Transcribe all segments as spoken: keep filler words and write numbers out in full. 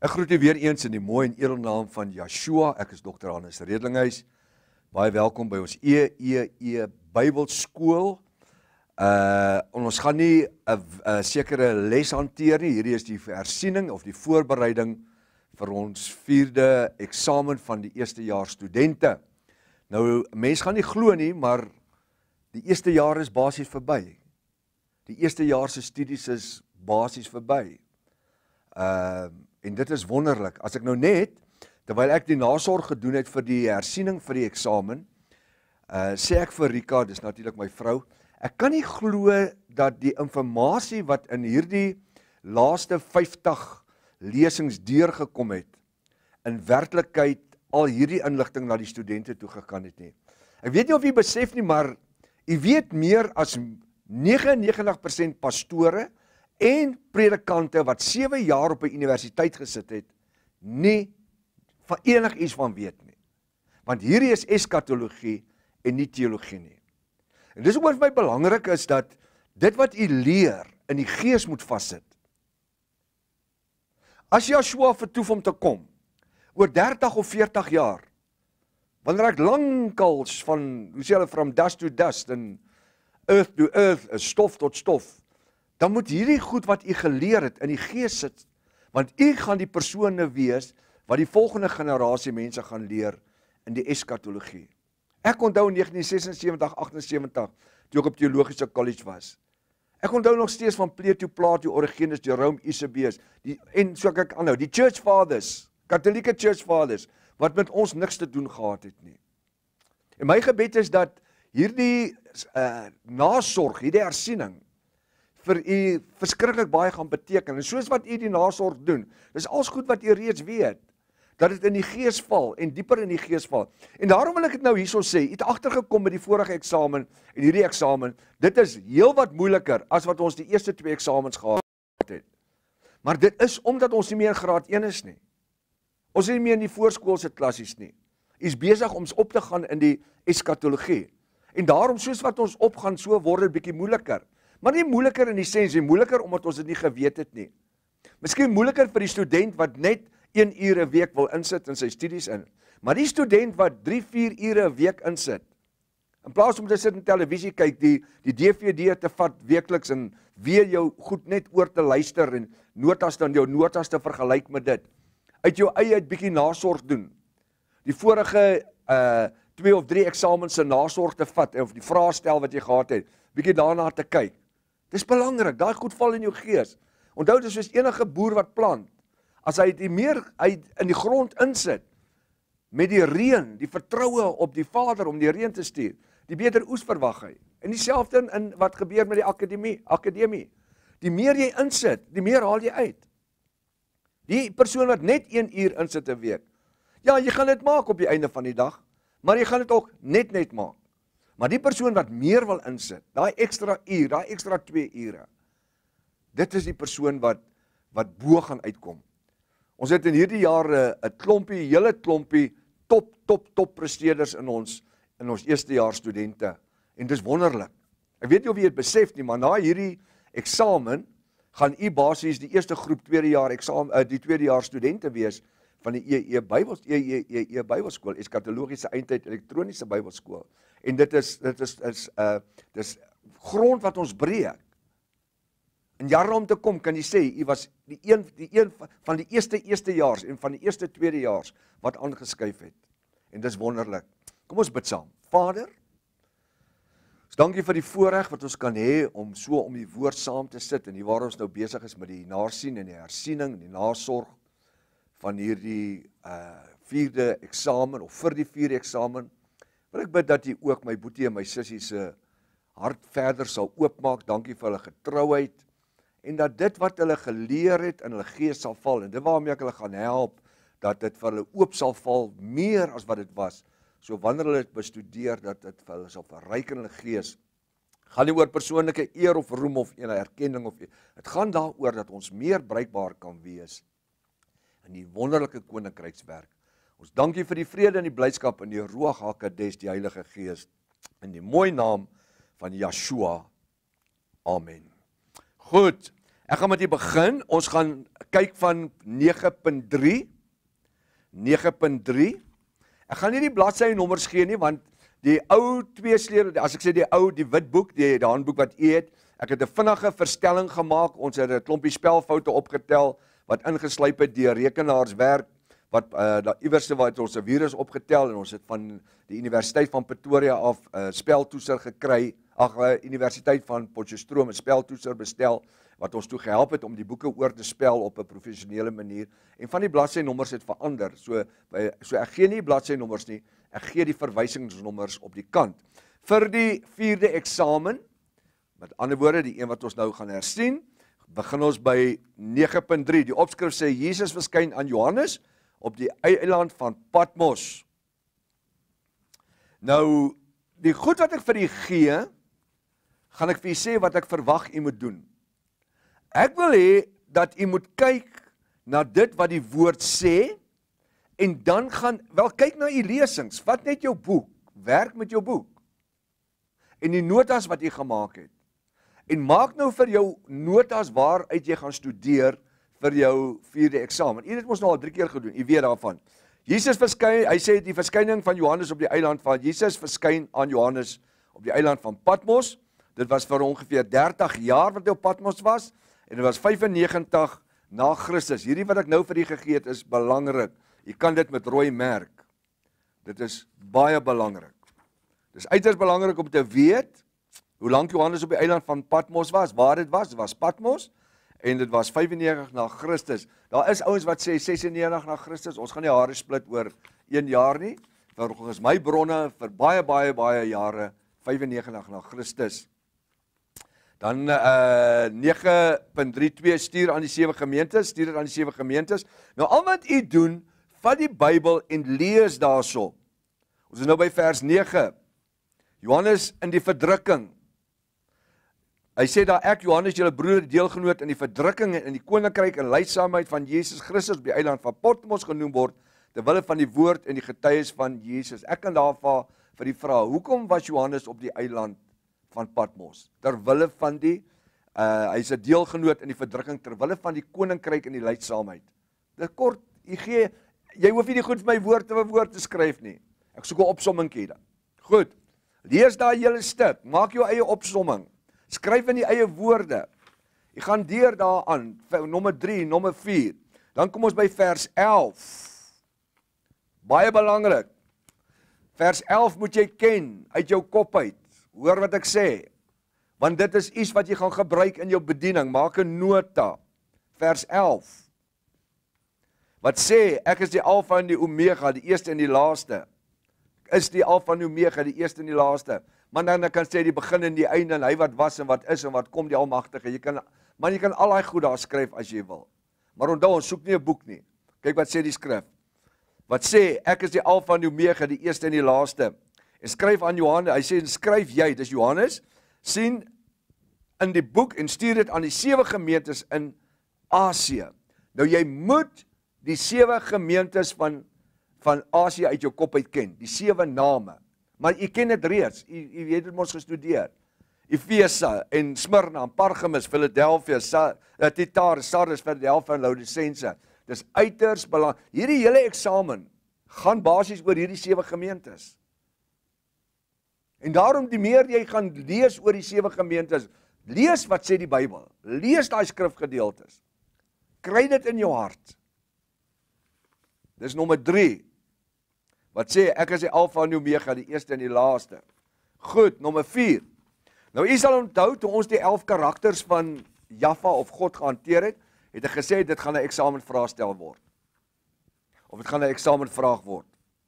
Ek groet u weer eens in die mooi en edelnaam van Yeshua. Ek is dokter Redelinghuys. Baie welkom by ons E E E Bybelskool. Uh, ons gaan nie 'n sekere les hanteer nie. Hierdie is die hersiening of die voorbereiding vir ons vierde eksamen van die eerste jaar studente. Nou, mense gaan nie glo nie, maar die eerste jaar is basies verby. Die eerste jaar se studies is basies verby. Uh, en dit is wonderlik. As ek nou net, terwyl ek die nasorg gedoen het vir die hersiening vir die eksamen, uh, sê ek vir Rika, dis natuurlik my vrou, ek kan nie glo dat die informasie wat in hierdie laaste vyftig lesings deurgekom het, in werklikheid al hierdie inligting na die studente toe gegaan het nie. Ek weet nie of jy besef nie, maar jy weet meer as negenennegentig komma nege nege persent pastore en predikante wat sewe jaar op 'n universiteit gesit het, nie van enig iets van weet nie. Want hierdie is eskatologie en nie teologie nie. En dis ook wat vir my belangrik is, dat dit wat u leer in die gees moet vassit. As Yeshua vertoef om te kom, oor dertig of veertig jaar, wanneer ek lankals van, hoe sê hulle, from dust to dust, en earth to earth, stof tot stof, dan moet hierdie goed wat u geleer het in die gees sit, want u gaan die persone wees wat die volgende generasie mense gaan leer in die eskatologie. Ek onthou in negentien sesensewentig, agtensewentig, toe ek op teologiese college was. Ek onthou nog steeds van Plato, Plato, Origenes, Jerome, Eusebius, die, en so ek aanhou, die church fathers, katholieke church fathers, wat met ons niks te doen gehad het nie. En my gebed is dat hierdie uh, nasorg, hierdie hersiening, vir u verskriklik baie gaan beteken. En soos wat u die nasorg doen, dis alles goed wat u reeds weet, dat dit in die gees val, en dieper in die gees val. En daarom wil ek dit nou hierso sê, u het agtergekom met die vorige eksamen, en hierdie eksamen, dit is heel wat moeiliker, as wat ons die eerste twee eksamens gehad het. Maar dit is omdat ons nie meer in graad een is nie. Ons is nie meer in die voorskoolse klassies nie. U is besig om op te gaan in die eskatologie. En daarom, soos wat ons opgaan, so word dit bietjie moeiliker. Maar nie moeiliker in die sens, nie moeiliker omdat ons dit nie geweet het nie. Miskien moeiliker vir die student wat net een uur 'n week wil insit in sy studies in. Maar die student wat drie, vier ure 'n week insit, in plaas om te sit en televisie kyk, die, die D V D te vat weekliks en weer jou goed net oor te luister en notas dan jou notas te vergelyk met dit. Uit jou eie uit bietjie nasorg doen. Die vorige uh, twee of drie eksamens se nasorg te vat, of die vraestel wat jy gehad het, bietjie daarna te kyk. Dis belangrik, daai goed val in jou gees. Onthou, dis soos enige boer wat plant. As hy die meer hy in die grond insit, met die reën, die vertroue op die Vader om die reën te stuur, die beter oes verwag hy. En dieselfde in, in wat gebeur met die akademie, akademie. Die meer jy insit, die meer haal jy uit. Die persoon wat net een uur insit 'n week, ja, jy gaan dit maak op die einde van die dag, maar jy gaan dit ook net net maak. Maar die persoon wat meer wil insit, daai ekstra uur, daai ekstra twee ure, dit is die persoon wat, wat bo gaan uitkom. Ons het in hierdie jare 'n klompie, hele klompie, top, top, top presteerders in ons, in ons eerste jaar studente. En dis wonderlik. Ek weet nie of jy het besef nie, maar na hierdie eksamen, gaan u basies die eerste groep tweede jaar eksamen, uh, die tweede jaar studente wees, van die E E Bybels, E E E E Bybelskool, eskatologiese eindtyd elektroniese Bybelskool. En dit is, dit is, is, uh, dis grond wat ons breek. In jare om te kom, kan jy sê, jy was die een, die een van die eerste eerstejaars en van die eerste tweedejaars wat aangeskuif het. En dis wonderlik. Kom ons bid saam. Vader, ons dankie vir die voorreg wat ons kan hê om so om die woord saam te sit, en hier waar ons nou besig is met die nasien en die hersiening en die nasorg van hierdie uh, vierde eksamen, of vir die vierde eksamen, wil ek bid dat jy ook my boetie en my sussie se hart verder sal oopmaak. Dankie vir hulle getrouheid, en dat dit wat hulle geleer het in hulle gees sal val, en dit waarmee ek hulle gaan help, dat dit vir hulle oop sal val, meer as wat dit was, so wanneer hulle dit bestudeer, dat dit vir hulle sal verryk in hulle gees. Gaan nie oor persoonlike eer of roem of ene erkenning, of dit gaan daaroor dat ons meer bruikbaar kan wees in die wonderlike koninkrykswerk. Ons dankie vir die vrede en die blydskap in die Ruach HaKodesh, die Heilige Gees, in die mooi naam van Yeshua. Amen. Goed, Ek gaan met die begin, ons gaan kyk van nege punt drie, nege punt drie, ek gaan nie die bladsy nommers gee nie, want die ou twee sleer, as ek sê die ou, die wit boek, die, die handboek wat u het, ek het 'n vinnige verstelling gemaak, ons het 'n klompie spelfoute opgetel, wat ingeslyp het deur rekenaarswerk, wat uh, daar iewerste wat ons 'n virus opgetel, en ons het van die Universiteit van Pretoria af uh, speltoetser gekry, ag, uh, Universiteit van Potchefstroom 'n speltoetser bestel, wat ons toe gehelp het om die boeke oor te spel op 'n professionele manier, en van die bladsy-nommers het verander, so, so ek gee nie bladsy-nommers nie, ek gee die verwysingsnommers op die kant. Vir die vierde eksamen, met ander woorde, die een wat ons nou gaan hersien, begin ons by nege punt drie, die opskrif sê, Jesus verskyn aan Johannes, op die eiland van Patmos. Nou, die goed wat ek vir u gee, gaan ek vir u sê wat ek verwag u moet doen. Ek wil hê dat u moet kyk na dit wat die woord sê, en dan gaan, wel kyk na u lesings, vat net jou boek, werk met jou boek, en die notas wat u gemaak het, en maak nou vir jou notas waaruit jy gaan studeer, vir jou vierde eksamen. U het ons nou al drie keer gedoen, u weet daarvan. Jesus verskyn, hy sê die verskyning van Johannes op die eiland van, Jesus verskyn aan Johannes op die eiland van Patmos, dit was vir ongeveer dertig jaar wat hy op Patmos was, en dit was vyfennegentig na Christus. Hierdie wat ek nou vir u gegee het is belangrik, u kan dit met rooi merk, dit is baie belangrik. Dit is uiters belangrik om te weet, hoe lank Johannes op die eiland van Patmos was, waar dit was, dit was Patmos, en dit was vyfennegentig na Christus. Daar is ouens wat sê sesennegentig na Christus, ons gaan nie hare split oor een jaar nie, volgens my bronne, vir baie, baie, baie jare, vyfennegentig na Christus. Dan uh, nege punt drie twee, stuur aan die sewe gemeentes, stuur dit aan die sewe gemeentes. Nou al wat u doen, vat die Bybel en lees daarso. Ons is nou by vers nege, Johannes in die verdrukking. Hy sê daar, ek Johannes, julle broeder, deelgenoot in die verdrukking en in die koninkryk en lydsaamheid van Jesus Christus op die eiland van Patmos genoem word, terwille van die woord en die getuies van Jesus. Ek kan daarvan vir die vraag, hoekom was Johannes op die eiland van Patmos? Terwille van die, uh, hy is 'n deelgenoot in die verdrukking, terwille van die koninkryk en die lydsaamheid. Dit kort, jy gee, jy hoef nie die goed vir my woord te woord te skryf nie. Ek soek 'n opsommingkie dan. Goed, lees daar julle stuk, maak jou eie opsomming. Skryf in die eie woorde. Jy gaan deur daaraan, nommer drie, nommer vier. Dan kom ons by vers elf. Baie belangrik. Vers elf moet jy ken uit jou kop uit. Hoor wat ek sê. Want dit is iets wat jy gaan gebruik in jou bediening. Maak 'n nota. Vers elf. Wat sê, ek is die Alfa en die Omega, die eerste en die laaste. Is die Alfa en die Omega, die eerste en die laaste. Maar dan kan sê die begin en die einde, en hy wat was en wat is en wat kom, die Almagtige. Jy kan, man, jy kan al daai goed daar skryf as jy wil. Maar onthou, ons soek nie 'n boek nie. Kyk wat sê die skrif. Wat sê, ek is die Alfa en die Omega, die eerste en die laaste. En skryf aan Johannes, hy sê, skryf jy, dis Johannes, sien in die boek en stuur dit aan die sewe gemeentes in Asië. Nou jy moet die sewe gemeentes van, van Asië uit jou kop uit ken, die sewe name. Maar jy ken dit reeds, jy, jy het dit ons gestudeer. Efese en Smyrna, Pergamus, Philadelphia, Thyatira, Sardis, Philadelphia en Laodicense. Dis uiters belangrik. Hierdie hele eksamen gaan basies oor hierdie sewe gemeentes. En daarom die meer jy gaan lees oor die sewe gemeentes, lees wat sê die Bybel, lees daai skrifgedeeltes. Kry dit in jou hart. Dis nommer drie. Wat sê, ek is die Alfa en die Omega, die eerste en die laaste. Goed, nommer vier. Nou, jy sal onthou, toe ons die elf karakters van Jaffa of God gehanteer het, het ek gesê, dit gaan 'n eksamenvraagstel word. Of dit gaan 'n eksamenvraag word.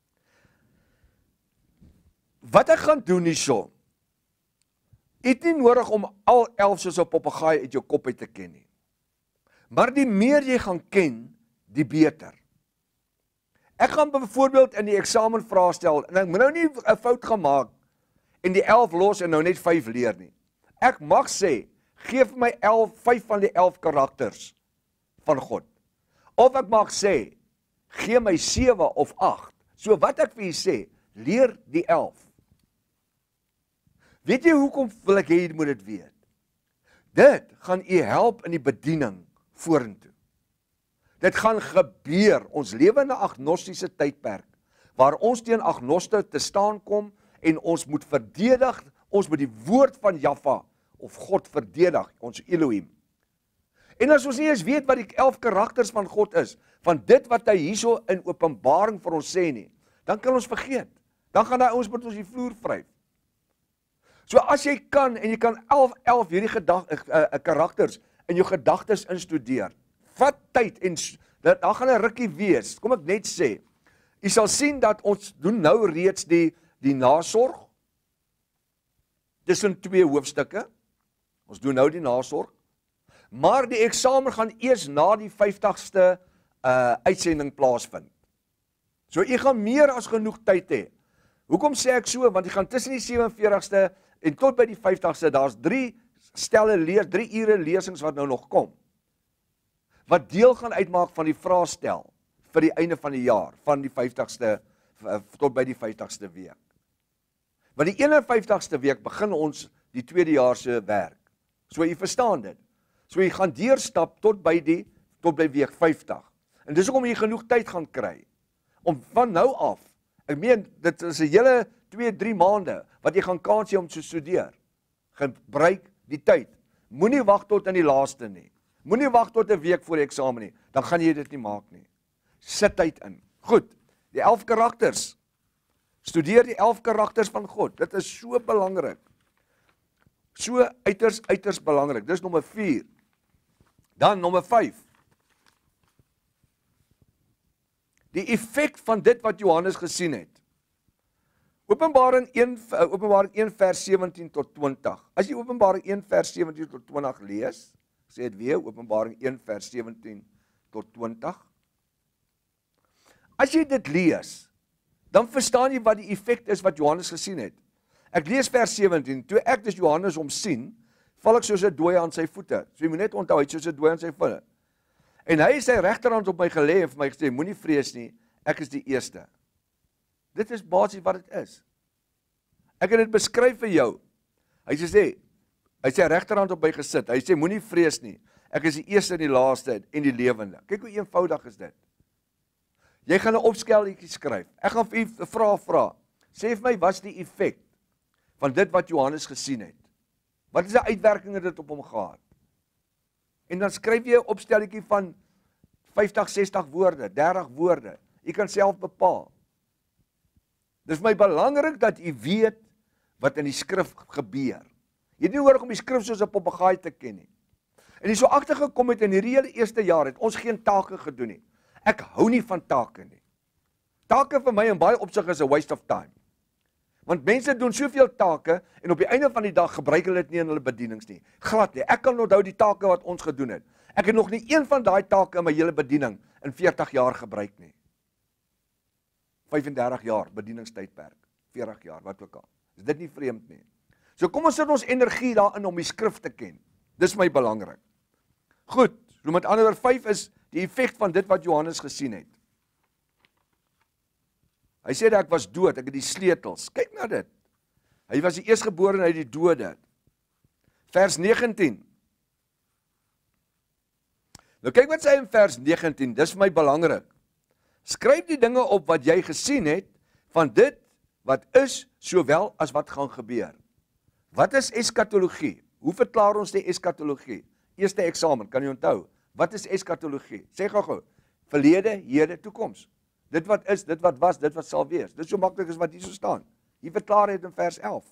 Wat ek gaan doen hierso, het nie nodig om al elf soos 'n papegaai uit jou kop uit te ken nie. Maar die meer jy gaan ken, die beter. Ek gaan byvoorbeeld in die eksamenvraagstel, en ek moet nou nie 'n fout gemaak, en die elf los en nou net vyf leer nie. Ek mag sê, geef my elf, vyf van die elf karakters van God. Of ek mag sê, gee my sewe of agt. So wat ek vir jy sê, leer die elf. Weet jy hoekom wil ek hê jy moet dit weet? Dit gaan u help in die bediening vorentoe. Dit gaan gebeur, ons lewe in 'n agnostiese tydperk, waar ons teen agnoste te staan kom, en ons moet verdedig, ons moet die woord van Jahwe, of God verdedig, ons Elohim. En as ons nie eens weet wat die elf karakters van God is, van dit wat hy hierso in Openbaring vir ons sê nie, dan kan ons vergeet. Dan gaan hy ons met ons die vloer vryf. So as jy kan, en jy kan elf, elf hierdie gedag, uh, uh, karakters in jou gedagtes instudeer, vat tyd, en dat, dan gaan 'n rukkie wees, kom ek net sê, jy sal sien dat ons doen nou reeds die, die nasorg, tussen twee hoofstukke, ons doen nou die nasorg, maar die eksamen gaan eers na die vyftigste uh, uitsending plaasvind. So jy gaan meer as genoeg tyd hê. Hoekom sê ek so? Want jy gaan tussen die sewe en veertigste en tot by die vyftigste, daar's drie stelle lees, drie ure lesings wat nou nog kom, wat deel gaan uitmaak van die vraestel vir die einde van die jaar, van die vyftigste tot by die vyftigste week. Want die eenenvyftigste week begin ons die tweedejaarse werk. So jy verstaan dit. So jy gaan deurstap tot by die tot by week vyftig. En dis hoekom jy genoeg tyd gaan kry om van nou af. Ek meen dit is 'n hele twee, drie maande wat jy gaan kans hê om te studeer. Gebruik die tyd. Moenie wag tot in die laaste nie. Moenie wag tot 'n week voor die eksamen nie. Dan gaan jy dit nie maak nie. Sit tyd in. Goed. Die elf karakters. Studeer die elf karakters van God. Dit is so belangrik. So uiters uiters belangrik. Dis nommer vier. Dan nommer vyf. Die effek van dit wat Johannes gesien het. Openbaring een, Openbaring een vers sewentien tot twintig. As jy Openbaring een vers sewentien tot twintig lees, sê dit weer, Openbaring een vers sewentien tot twintig. As jy dit lees, dan verstaan jy wat die effek is wat Johannes gesien het. Ek lees vers sewentien, toe ek dus Johannes om sien, val ek soos 'n dooie aan sy voete. So jy moet net onthou, hy het soos 'n dooie aan sy voete. En hy het sy regterhand op my gelê en vir my gesê, moenie vrees nie, ek is die eerste. Dit is basies wat dit is. Ek het dit beskryf vir jou. Hy sê, hy het sy regterhand op my gesit, hy sê, moenie vrees nie, ek is die eerste en die laaste en die lewende. Kyk hoe eenvoudig is dit. Jy gaan 'n opskelletjie skryf. Ek gaan vir u 'n vraag vra. Sê vir my, wat is die effek van dit wat Johannes gesien het? Wat is die uitwerking dit op hom gehad? En dan skryf jy 'n opstelletjie van vyftig, sestig woorde, dertig woorde. Jy kan self bepaal. Dis vir my belangrik dat jy weet wat in die skrif gebeur. Jy het nie nodig om die skrif soos 'n papegaai te ken nie. En jy so agtergekom het in hierdie hele eerste jaar het ons geen take gedoen nie. Ek hou nie van take nie. Take vir my in baie opsigte is 'n waste of time. Want mense doen soveel take en op die einde van die dag gebruik hulle dit nie in hulle bedienings nie. Glad nie. Ek kan onthou die take wat ons gedoen het. Ek het nog nie een van daai take in my hele bediening in veertig jaar gebruik nie. vyf en dertig jaar bedieningstydperk, veertig jaar, wat ook al. Is dit nie vreemd nie? So kom ons sit ons energie daarin om die skrif te ken. Dis my belangrik. Goed, so met ander woorde vyf is die effek van dit wat Johannes gesien het. Hy sê dat ek was dood, ek het die sleutels. Kyk na dit. Hy was die eerstgeborene uit die dode. Vers negentien. Nou kyk wat sê hy in vers negentien, dis vir my belangrik. Skryf die dinge op wat jy gesien het, van dit wat is, sowel as wat gaan gebeur. Wat is eskatologie? Hoe verklaar ons die eskatologie? Eerste eksamen, kan jy onthou? Wat is eskatologie? Sê gou-gou. Verlede, hede, toekoms. Dit wat is, dit wat was, dit wat sal wees. Dit is so maklik as wat hier so staan. Hier verklaar hy dit in vers elf.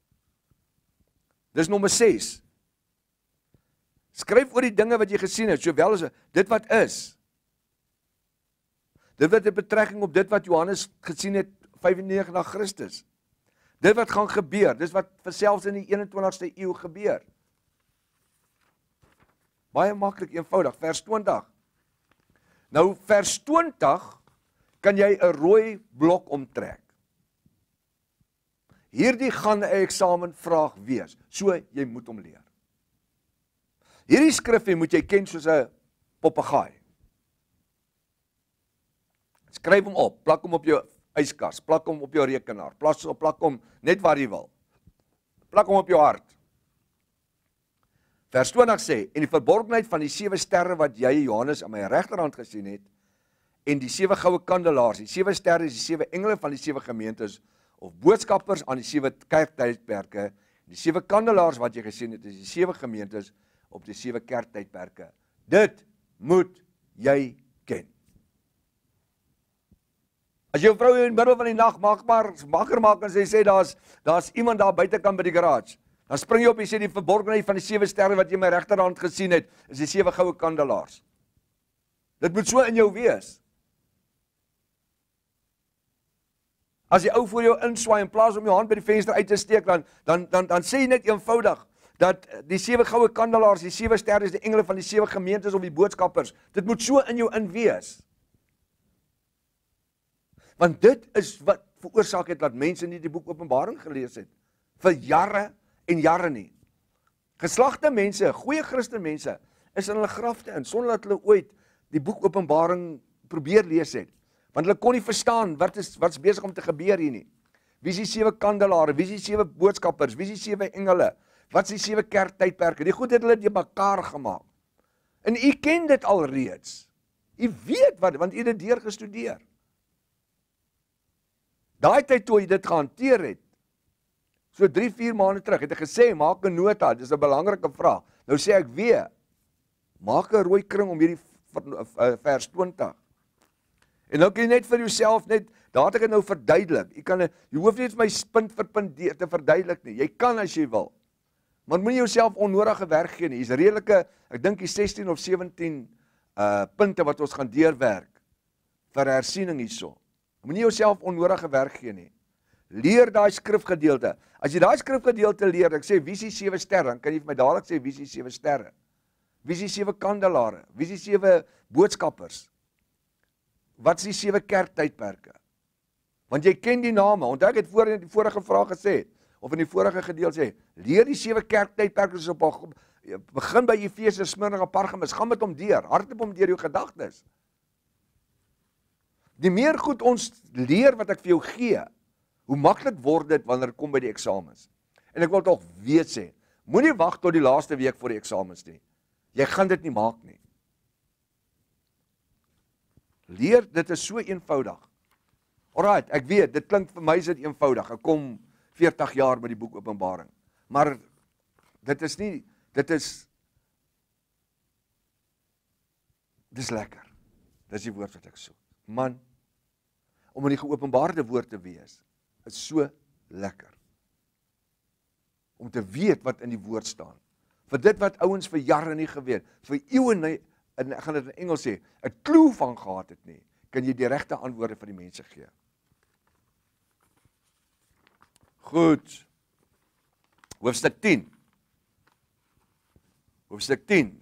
Dis nommer ses. Skryf oor die dinge wat jy gesien het, sowel as dit wat is. Dit wat in betrekking op dit wat Johannes gesien het vyfennegentig na Christus. Dit wat gaan gebeur, dis wat selfs in die eenentwintigste eeu gebeur. Baie maklik, eenvoudig, vers twintig. Nou vers twintig kan jy 'n rooi blok omtrek. Hierdie gaan 'n eksamenvraag wees, so jy moet hom leer. Hierdie skrif moet jy ken soos 'n papegaai. Skryf hom op, plak hom op jou yskas, plak hom op jou rekenaar, plak, plak hom net waar jy wil. Plak hom op jou hart. Vers twintig sê, en die verborgenheid van die sewe sterre wat jy, Johannes, aan my regterhand gesien het, en die sewe goue kandelaars, die sewe sterre is die sewe engele van die sewe gemeentes, of boodskappers aan die sewe kerktydperke, die sewe kandelaars wat jy gesien het, is die sewe gemeentes op die sewe kerktydperke. Dit moet jy ken. As jou vrou in die middel van die nag maak maar wakker maak en sy sê daar's daar's iemand daar buitekant by die garage, dan spring jy op en sê die verborgenheid van die sewe sterre wat jy in my regterhand gesien het, is die sewe goue kandelaars. Dit moet so in jou wees. As die ou voor jou inswaai in plaas om jou hand by die venster uit te steek, dan dan dan dan sê jy net eenvoudig dat die sewe goue kandelaars, die sewe sterre is die engele van die sewe gemeentes of die boodskappers. Dit moet so in jou in wees. Want dit is wat veroorsaak het dat mense nie die boek Openbaring gelees het vir jare en jare nie. Geslagte mense, goeie Christen mense, is in hulle grafte in sonder dat hulle ooit die boek Openbaring probeer lees het. Want hulle kon nie verstaan wat is wat's besig om te gebeur hier nie. Wie is die sewe kandelare? Wie is die sewe boodskappers? Wie is die sewe engele? Wat is die sewe kerktydperke? Die goed het hulle die mekaar gemaak. En u ken dit alreeds. U weet wat, want u het dit deurgestudeer. Daai tyd toe jy dit gehanteer het, so drie, vier maande terug, het ek gesê, maak 'n nota, dis 'n belangrike vraag. Nou sê ek weer, maak 'n rooi kring om hierdie vers twintig. En nou kan jy net vir jouself net, daar het ek het nou verduidelik. Jy kan, jy hoef nie my punt vir punt te verduidelik nie. Jy kan as jy wil. Maar moenie jouself onnodige werk gee nie. Hier's redelike, ek dink die sestien of sewentien uh punte wat ons gaan deurwerk vir hersiening hierso. Moenie jouself onnodige werk gee nie. Leer daai skrifgedeelte. As jy daai skrifgedeelte leer, ek sê wie is die sewe sterre, dan kan jy vir my dadelik sê wie is die sewe sterre. Wie is die sewe kandelare? Wie is die sewe boodskappers? Wat is die sewe kerktydperke? Want jy ken die name. Onthou ek het voor in die vorige vraag gesê, of in die vorige gedeelte sê, leer die sewe kerktydperke soos op begin by Efese, Smyrna en Pergamus, gaan met hom deur, hardloop hom deur jou gedagtes. Die meer goed ons leer wat ek vir jou gee, hoe maklik word dit wanneer dit kom by die eksamens. En ek wil tog weet sê, moenie wag tot die laaste week voor die eksamens nie. Jy gaan dit nie maak nie. Leer, dit is so eenvoudig. Alright, ek weet, dit klink vir my is dit eenvoudig. Ek kom veertig jaar met die boek Openbaring. Maar dit is nie, dit is dis lekker. Dis die woord wat ek soek. Man, om in die geopenbaarde woord te wees, is so lekker. Om te weet wat in die woord staan. Vir dit wat ouens vir jare nie geweet, vir eeue nie, en ek gaan dit in Engels sê, 'n klou van gehad het nie, kan jy die regte antwoorde vir die mense gee. Goed. Hoofstuk tien. Hoofstuk tien.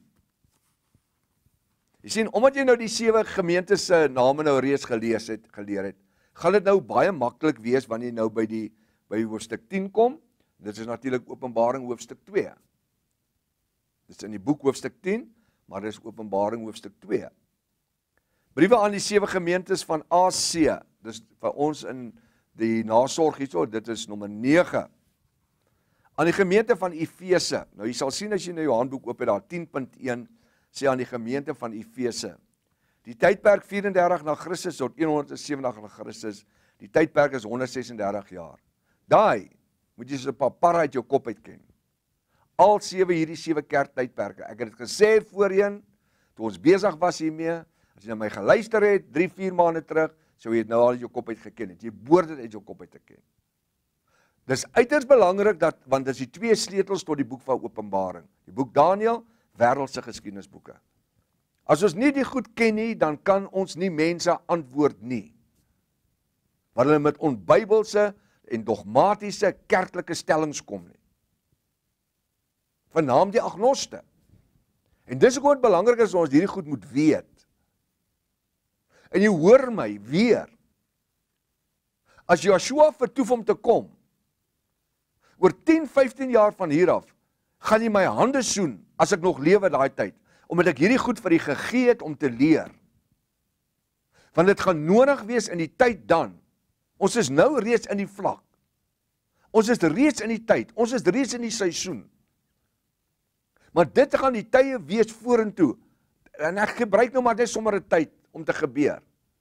Jy sien, omdat jy nou die sewe gemeentes se name nou reeds gelees het, geleer het, gaan dit nou baie maklik wees wanneer jy nou by die by hoofstuk tien kom. Dit is natuurlik Openbaring hoofstuk twee. Dit is in die boek hoofstuk tien, maar dit is Openbaring hoofstuk twee. Briewe aan die sewe gemeentes van Asie. Dis vir ons in die nasorg hierso, dit is nommer nege. Aan die gemeente van Efese. Nou jy sal sien as jy nou jou handboek oop het daar tien punt een sê aan die gemeente van Efese. Die tydperk vyf en dertig na Christus tot honderdsewentig na Christus. Die tydperk is honderd ses en dertig jaar. Daai moet jy so 'n papar uit jou kop uitken. Al sewe hierdie sewe kerktydperke. Ek het dit gesê voorheen toe ons besig was hiermee. As jy na my geluister het drie, vier maande terug, sou jy dit nou al uit jou kop uit geken het. Jy behoort dit uit jou kop uit te ken. Dis uiters belangrik dat want dis die twee sleutels tot die boek van Openbaring. Die boek Daniël, wêreldse geskiedenisboeke. As ons nie die goed ken nie, dan kan ons nie mense antwoord nie. Want hulle met onbybelse en dogmatiese kerklike stellings kom nie. Vernaam die agnoste. En dis ook wat belangrik is, ons hierdie goed moet weet. En jy hoor my weer. As Joshua vertoef om te kom, oor tien, vyftien jaar van hier af, gaan jy my hande soen, as ek nog lewe daai tyd, omdat ek hierdie goed vir die gegee het om te leer. Want dit gaan nodig wees in die tyd dan. Ons is nou reeds in die vlak. Ons is reeds in die tyd, ons is reeds in die seisoen. Maar dit gaan die tye wees vorentoe. En ek gebruik nou maar net sommer 'n tyd om te gebeur.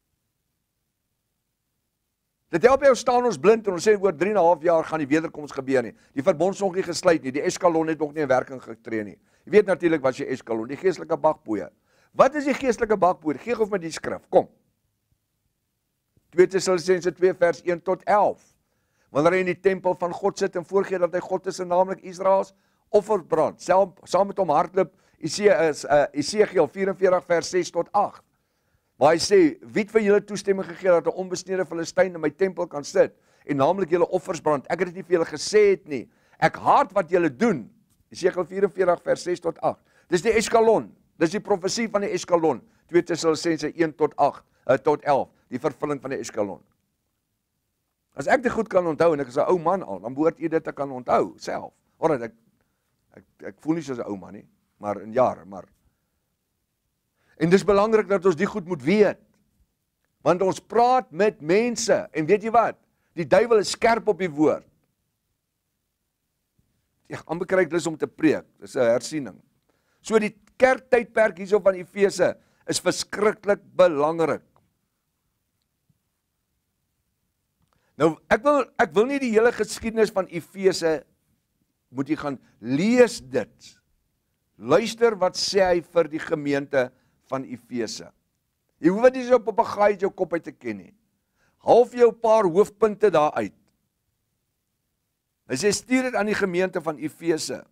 Dit help jou staan ons blind en ons sê oor drie en 'n half jaar gaan die wederkoms gebeur nie. Die verbond is nog nie gesluit nie, die eskalon het nog nie in werking getree nie. Jy weet natuurlik wat jy eskalon, die geestelike bakboeie. Wat is die geestelike bakboeie? Gee gou vir my die skrif, kom. tweede Tessalonisense twee vers een tot elf. Wanneer hy in die tempel van God sit en voorgee dat hy God is en naamlik Israels offer brand, saam, saam met hom hardloop, Esegiel vyf-en-veertig vers ses tot agt. Waar hy sê, wie het vir julle toestemming gegee dat 'n onbesnede Filistyn in my tempel kan sit en naamlik julle offers brand? Ek het dit nie vir julle gesê het nie. Ek haat wat julle doen. Esegiel vyf-en-veertig vers ses tot agt. Dis die eskalon. Dis die profesie van die eskalon. tweede Tessalonisense een tot agt, uh, tot elf, die vervulling van die eskalon. As ek dit goed kan onthou en ek is 'n ou man al, dan behoort u dit te kan onthou self. Alright, ek ek ek voel nie soos 'n ou man nie, maar in jare, maar en dis belangrik dat ons die goed moet weet. Want ons praat met mense en weet jy wat? Die duiwel is skerp op die woord. Ek amper kry ek lus om te preek. Dis 'n hersiening. So die kerktydperk hierso van Efese is verskriklik belangrik. Nou ek wil ek wil nie die hele geskiedenis van Efese moet jy gaan lees dit. Luister wat sê hy vir die gemeente van Efese. Jy hoef dit nie so op 'n papegaai uit jou kop uit te ken nie. Half jou 'n paar hoofpunte daar uit. Hy sê stuur dit aan die gemeente van Efese.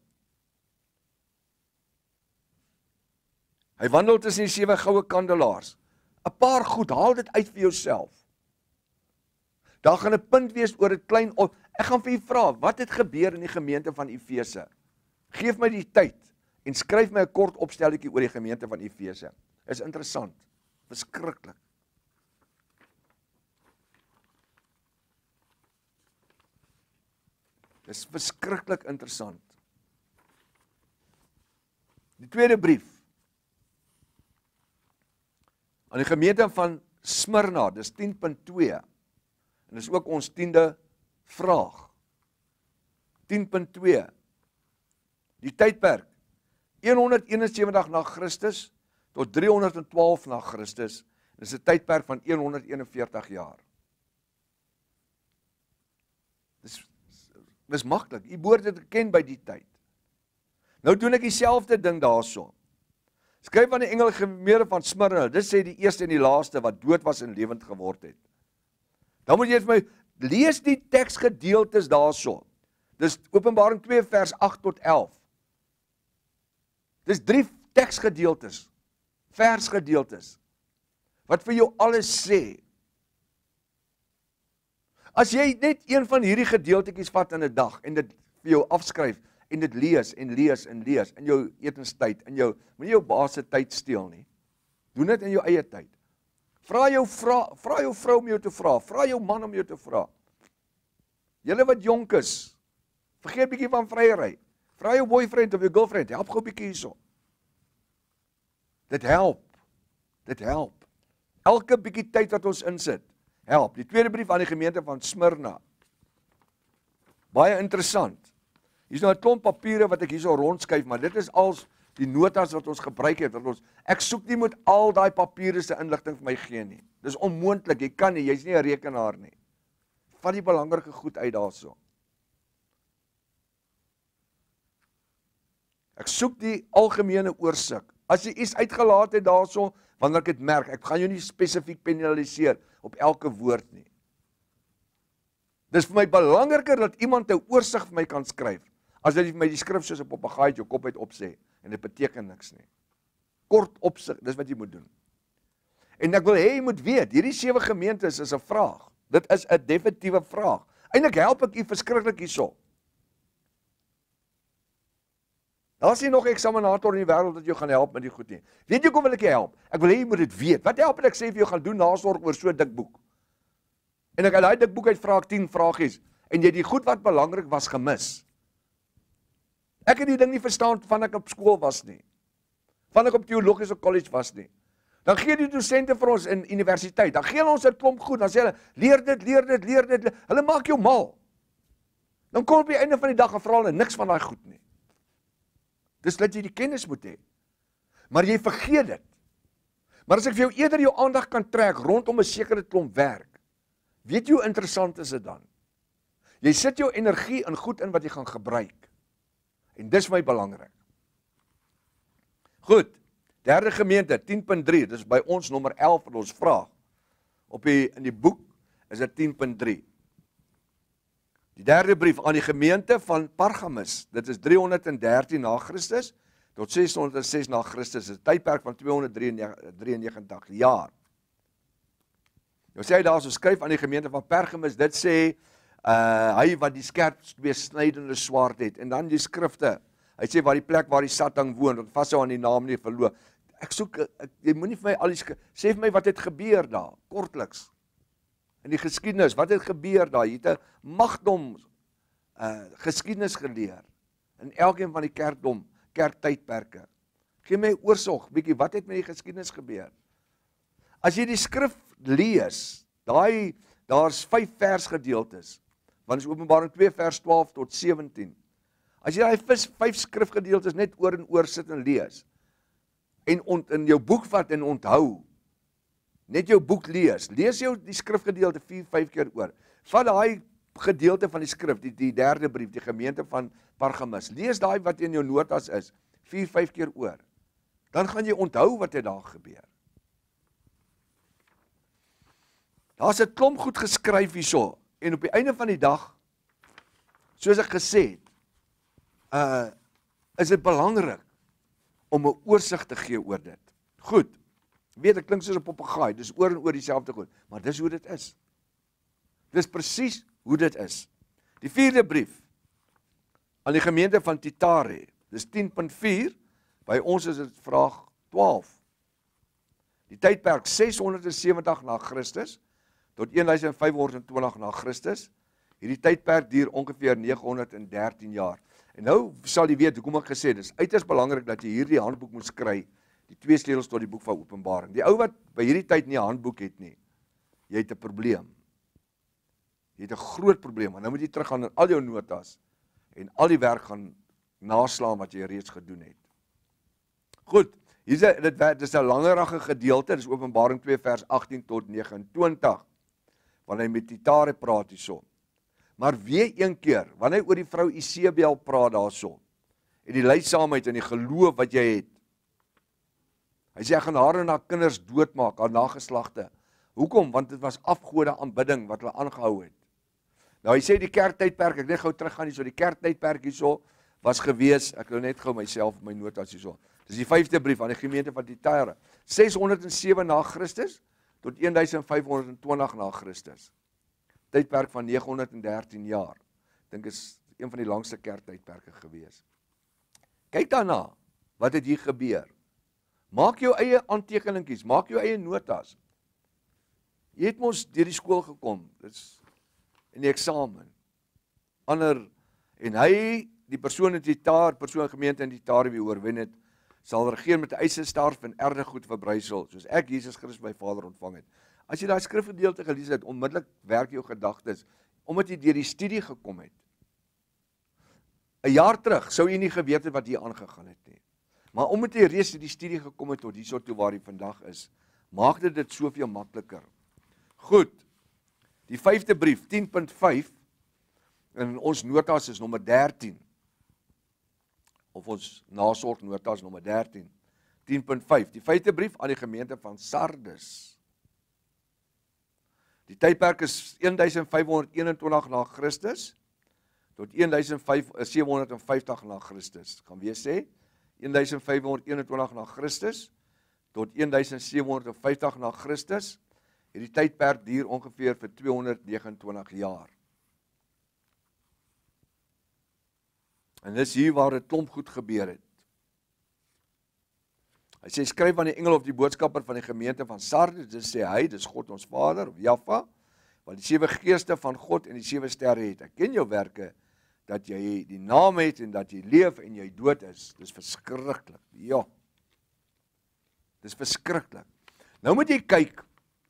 Hy wandel tussen die sewe goue kandelaars. 'n Paar goed, haal dit uit vir jouself. Daar gaan 'n punt wees oor 'n klein op. Ek gaan vir u vra, wat het gebeur in die gemeente van Efese? Geef my die tyd en skryf my 'n kort opstelletjie oor die gemeente van Efese. Is interessant, verskriklik. Dis verskriklik interessant. Die tweede brief aan die gemeente van Smyrna, dis tien punt twee. En dis ook ons tiende vraag. tien punt twee. Die tydperk honderdsewentig na Christus tot driehonderdtwaalf na Christus. Dis 'n tydperk van honderdeenenveertig jaar. Dis dis maklik. U behoort dit te ken by die tyd. Nou doen ek dieselfde ding daarso. Skryf aan die engele gemeente van Smyrna. Dit sê die eerste en die laaste wat dood was en lewend geword het. Dan moet jy vir my lees die teksgedeeltes daarso. Dis Openbaring twee vers agt tot elf. Dis drie teksgedeeltes, versgedeeltes wat vir jou alles sê. As jy net een van hierdie gedeeltetjies vat in 'n dag en dit vir jou afskryf en dit lees en lees en lees in jou etenstyd, in jou moenie jou baas se tyd steel nie. Doen dit in jou eie tyd. Vra jou vra, vra jou vrou om jou te vra, vra jou man om jou te vra. Julle wat jonk is, vergeet bietjie van vryery. Vra jou boyfriend of jou girlfriend, help gou bietjie hierso. Dit help. Dit help. Elke bietjie tyd wat ons insit, help. Die tweede brief aan die gemeente van Smyrna. Baie interessant. Hier's nou 'n klomp papiere wat ek hierso rondskuif, maar dit is als die notas wat ons gebruik het, wat ons, ek soek nie met al daai papiere se inligting vir my gee nie. Dis onmoontlik, jy kan nie, jy's nie 'n rekenaar nie. Vat die belangrike goed uit daarso. Ek soek die algemene oorsig. As jy iets uitgelaat het daarso, wanneer ek dit merk, ek gaan jou nie spesifiek penaliseer op elke woord nie. Dis vir my belangriker dat iemand 'n oorsig vir my kan skryf, as dat jy vir my die skrif soos 'n papegaai uit jou kop uit opsê, en dit beteken niks nie. Kort opsig, dis wat jy moet doen. En ek wil hê jy moet weet, hierdie sewe gemeentes is 'n vraag. Dit is 'n definitiewe vraag. Eintlik help ek u verskriklik hierso. Daar is nie nog 'n eksaminator in die wêreld wat jou gaan help met die goed nie. Weet jy kom wil ek jou help? Ek wil hê jy moet dit weet. Wat help dit ek sê vir jou gaan doen nasorg oor so 'n dik boek? En ek uit daai dik boek uit vra ek tien vragies en jy het die goed wat belangrik was gemis. Ek het die ding nie verstaan van ek op skool was nie. Van ek op teologiese college was nie. Dan gee die dosente vir ons in universiteit, dan gee hulle ons 'n klomp goed, dan sê hulle leer dit, leer dit, leer dit. Leer. Hulle maak jou mal. Dan kom op die einde van die dag en vra hulle niks van daai goed nie. Dis dat jy die kennis moet hê. Maar jy vergeet dit. Maar as ek vir jou eerder jou aandag kan trek rondom 'n sekere klomp werk, weet jy hoe interessant is dit dan? Jy sit jou energie in goed in wat jy gaan gebruik. En dis vir my belangrik. Goed, derde gemeente, tien punt drie, dis by ons nommer elf in ons vraag. Op die, in die boek is dit tien punt drie. Die derde brief aan die gemeente van Pergamus, dit is driehonderd dertien na Christus, tot seshonderd ses na Christus, is 'n tydperk van tweehonderd drieënnegentig jaar. Nou sê hy daar so skryf aan die gemeente van Pergamus, dit sê, uh, hy wat die skerp besnydende swaard het, en dan die skrifte, hy sê waar die plek waar die Satan woon, wat vashou aan die naam nie verloor. Ek soek, ek, jy moenie vir my al die, sê vir my wat het gebeur daar, kortliks. In die geskiedenis, wat het gebeur daar? Jy het 'n magdom uh, geskiedenis geleer, in elkeen van die kerkdom, kerktydperke. Gee my oorsog, bietjie, wat het met die geskiedenis gebeur? As jy die skrif lees, daai, daar's vyf versgedeeltes, want is Openbaring twee vers twaalf tot sewentien. As jy daai vyf skrifgedeeltes net oor en oor sit en lees, en ont, in jou boek vat en onthou, net jou boek lees, lees jou die skrifgedeelte vier, vyf keer oor, vat daai gedeelte van die skrif, die, die derde brief, die gemeente van Pergamus, lees daai wat in jou notas is, vier, vyf keer oor, dan gaan jy onthou wat het daar gebeur. Daar's 'n klomp goed geskryf hierso, en op die einde van die dag, soos ek gesê het, uh, is dit belangrik om 'n oorsig te gee oor dit. Goed, weet ek klink soos 'n papegaai, dis oor en oor dieselfde goed, maar dis hoe dit is. Dis presies hoe dit is. Die vierde brief aan die gemeente van Titare, dis tien punt vier, by ons is dit vraag twaalf. Die tydperk seshonderd sewentig na Christus, tot een vyfhonderd twintig na Christus, hierdie tydperk duur ongeveer negehonderd dertien jaar. En nou sal jy weet, hoekom ek gesê het, dis uiters belangrik dat jy hierdie handboek moet skry, die twee sleutels tot die boek van Openbaring. Die ou wat by hierdie tyd nie 'n handboek het nie, jy het 'n probleem. Jy het 'n groot probleem, en nou moet jy teruggaan in al jou notas, en al die werk gaan naslaan wat jy reeds gedoen het. Goed, hier is dit, dit is 'n langerige gedeelte, dis Openbaring twee vers agttien tot negenentwintig, wanneer hy met Titare praat hierso. Maar weer een keer, wanneer hy oor die vrou Isebel praat daarso, en die lydsaamheid en die geloof wat jy het, hy sê, ek gaan haar en haar kinders doodmaak, haar nageslagte. Hoekom? Want dit was afgode aanbidding wat hulle aangehou het. Nou hy sê die kerktydperk, ek net gou teruggaan hierso, die kerktydperk hierso was gewees, ek wil net gou myself my notas hierso. Dis die vyfde brief aan die gemeente van Titare, seshonderd sewe na Christus tot een vyfhonderd twintig na Christus. Tydperk van negehonderd dertien jaar. Dink is een van die langste kerktydperke gewees. Kyk daarna, wat het hier gebeur? Maak jou eie aantekeningkies, maak jou eie notas. Jy het mos deur die skool gekom, dis in die eksamen. Ander, en hy, die persoon in die Titare, persoon gemeente in die Titare wie oorwin het, sal regeer met 'n eisenstaaf en erge goed verbrysel, soos ek Jesus Christus my Vader ontvang het. As jy daai skrifgedeelte gelees het, onmiddellik werk jou gedagtes, omdat jy deur die studie gekom het. 'n Jaar terug sou jy nie geweet het wat hier aangegaan het nie. Maar omdat jy reeds die studie gekom het tot hierso toe waar jy vandag is, maak dit dit soveel makliker. Goed. Die vyfde brief, tien punt vyf, en ons notas is nommer dertien. Of ons nasorgnotas nommer dertien. tien punt vyf. Die vyfde brief aan die gemeente van Sardes. Die tydperk is een vyfhonderd eenentwintig na Christus tot een sewehonderd vyftig na Christus. Gaan weer sê, een vyfhonderd eenentwintig na Christus tot een sewehonderd vyftig na Christus. Hierdie tydperk duur ongeveer vir tweehonderd negenentwintig jaar. En dis hier waar 'n klomp goed gebeur het. Hy sê, skryf aan die engel of die boodskapper van die gemeente van Sardes, dit sê hy, dis God ons Vader, of Jaffa, wat die sewe geeste van God en die sewe sterre het. Ek ken jou werke, dat jy die naam het en dat jy leef en jy dood is. Dis verskriklik, ja. Dis verskriklik. Nou moet jy kyk,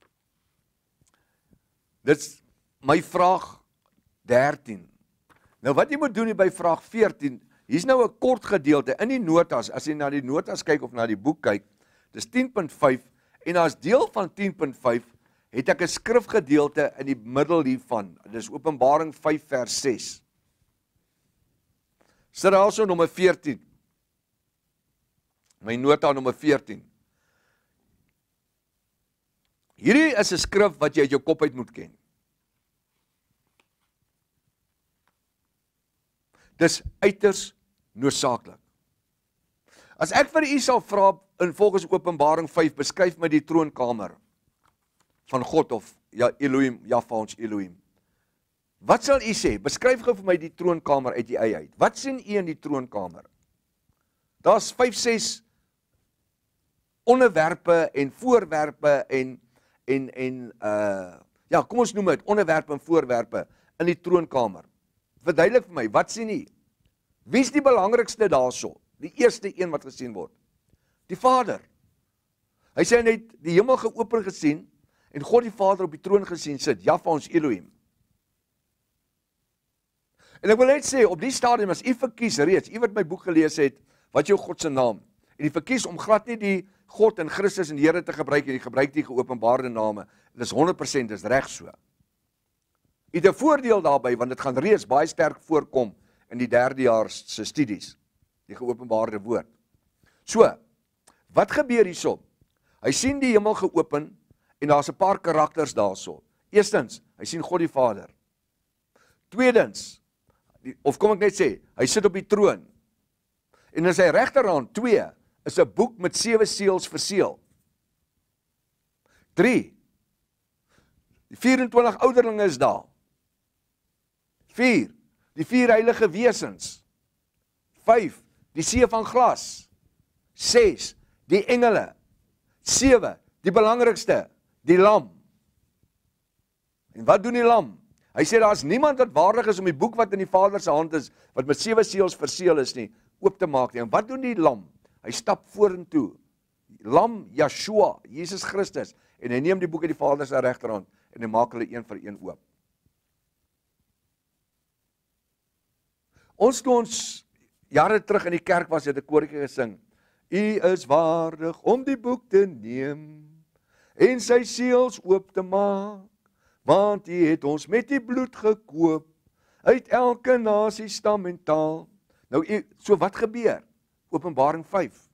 dit is my vraag dertien. Nou wat jy moet doen hier by vraag veertien, Hier's nou 'n kort gedeelte in die notas, as jy na die notas kyk of na die boek kyk, dis tien punt vyf, en as deel van tien punt vyf, het ek 'n skrifgedeelte in die middel hiervan, dis Openbaring vyf vers ses. Sit daar so nommer veertien, my nota nommer veertien. Hierdie is 'n skrif wat jy uit jou kop uit moet ken. Dis uiters noodsaaklik. As ek vir u sal vra, in volgens Openbaring vyf, beskryf my die troonkamer van God of ja, Elohim, Jahwe ons Elohim. Wat sal u sê? Beskryf gou vir my die troonkamer uit die eie uit. Wat sien u in die troonkamer? Daar's vyf, ses onderwerpe en voorwerpe en en en uh ja, kom ons noem dit onderwerpe en voorwerpe in die troonkamer. Verduidelik vir my, wat sien u? Wie is die belangrikste daarso? Die eerste een wat gesien word. Die Vader. Hy sê net die hemel geopen gesien en God die Vader op die troon gesien sit, Jahwe ons Elohim. En ek wil net sê, op die stadium, as u verkies reeds, u wat my boek gelees het, wat jou God se naam, en u verkies om glad nie die God en Christus en Here te gebruik, en u gebruik die geopenbaarde name, dit is honderd persent, dit is reg so. U het 'n voordeel daarby, want dit gaan reeds baie sterk voorkom in die derde jaar se studies, die geopenbaarde woord. So, wat gebeur hierso? Hy sien die hemel geopen, en daar's 'n paar karakters daarso. Eerstens, hy sien God die Vader. Tweedens, of kom ek net sê, hy sit op die troon, en in sy regterhand, twee, is 'n boek met sewe seels verseël. Drie, die vyf-en-twintig ouderlinge is daar. Vier, die vier heilige wesens. Vyf, die see van glas. Ses, die engele. Sewe, die belangrikste, die lam. En wat doen die lam? Hy sê daar is niemand wat waardig is om die boek wat in die Vader se hand is, wat met sewe seels verseël is nie, oop te maak nie. En wat doen die lam? Hy stap vorentoe. Lam Yeshua, Jesus Christus, en hy neem die boek uit die Vader se regterhand en hy maak hulle een vir een oop. Ons toe ons jare terug in die kerk was, het 'n koortjie gesing. U is waardig om die boek te neem en sy seels oop te maak, want u het ons met die bloed gekoop uit elke nasie, stam en taal. Nou, so wat gebeur? Openbaring vyf.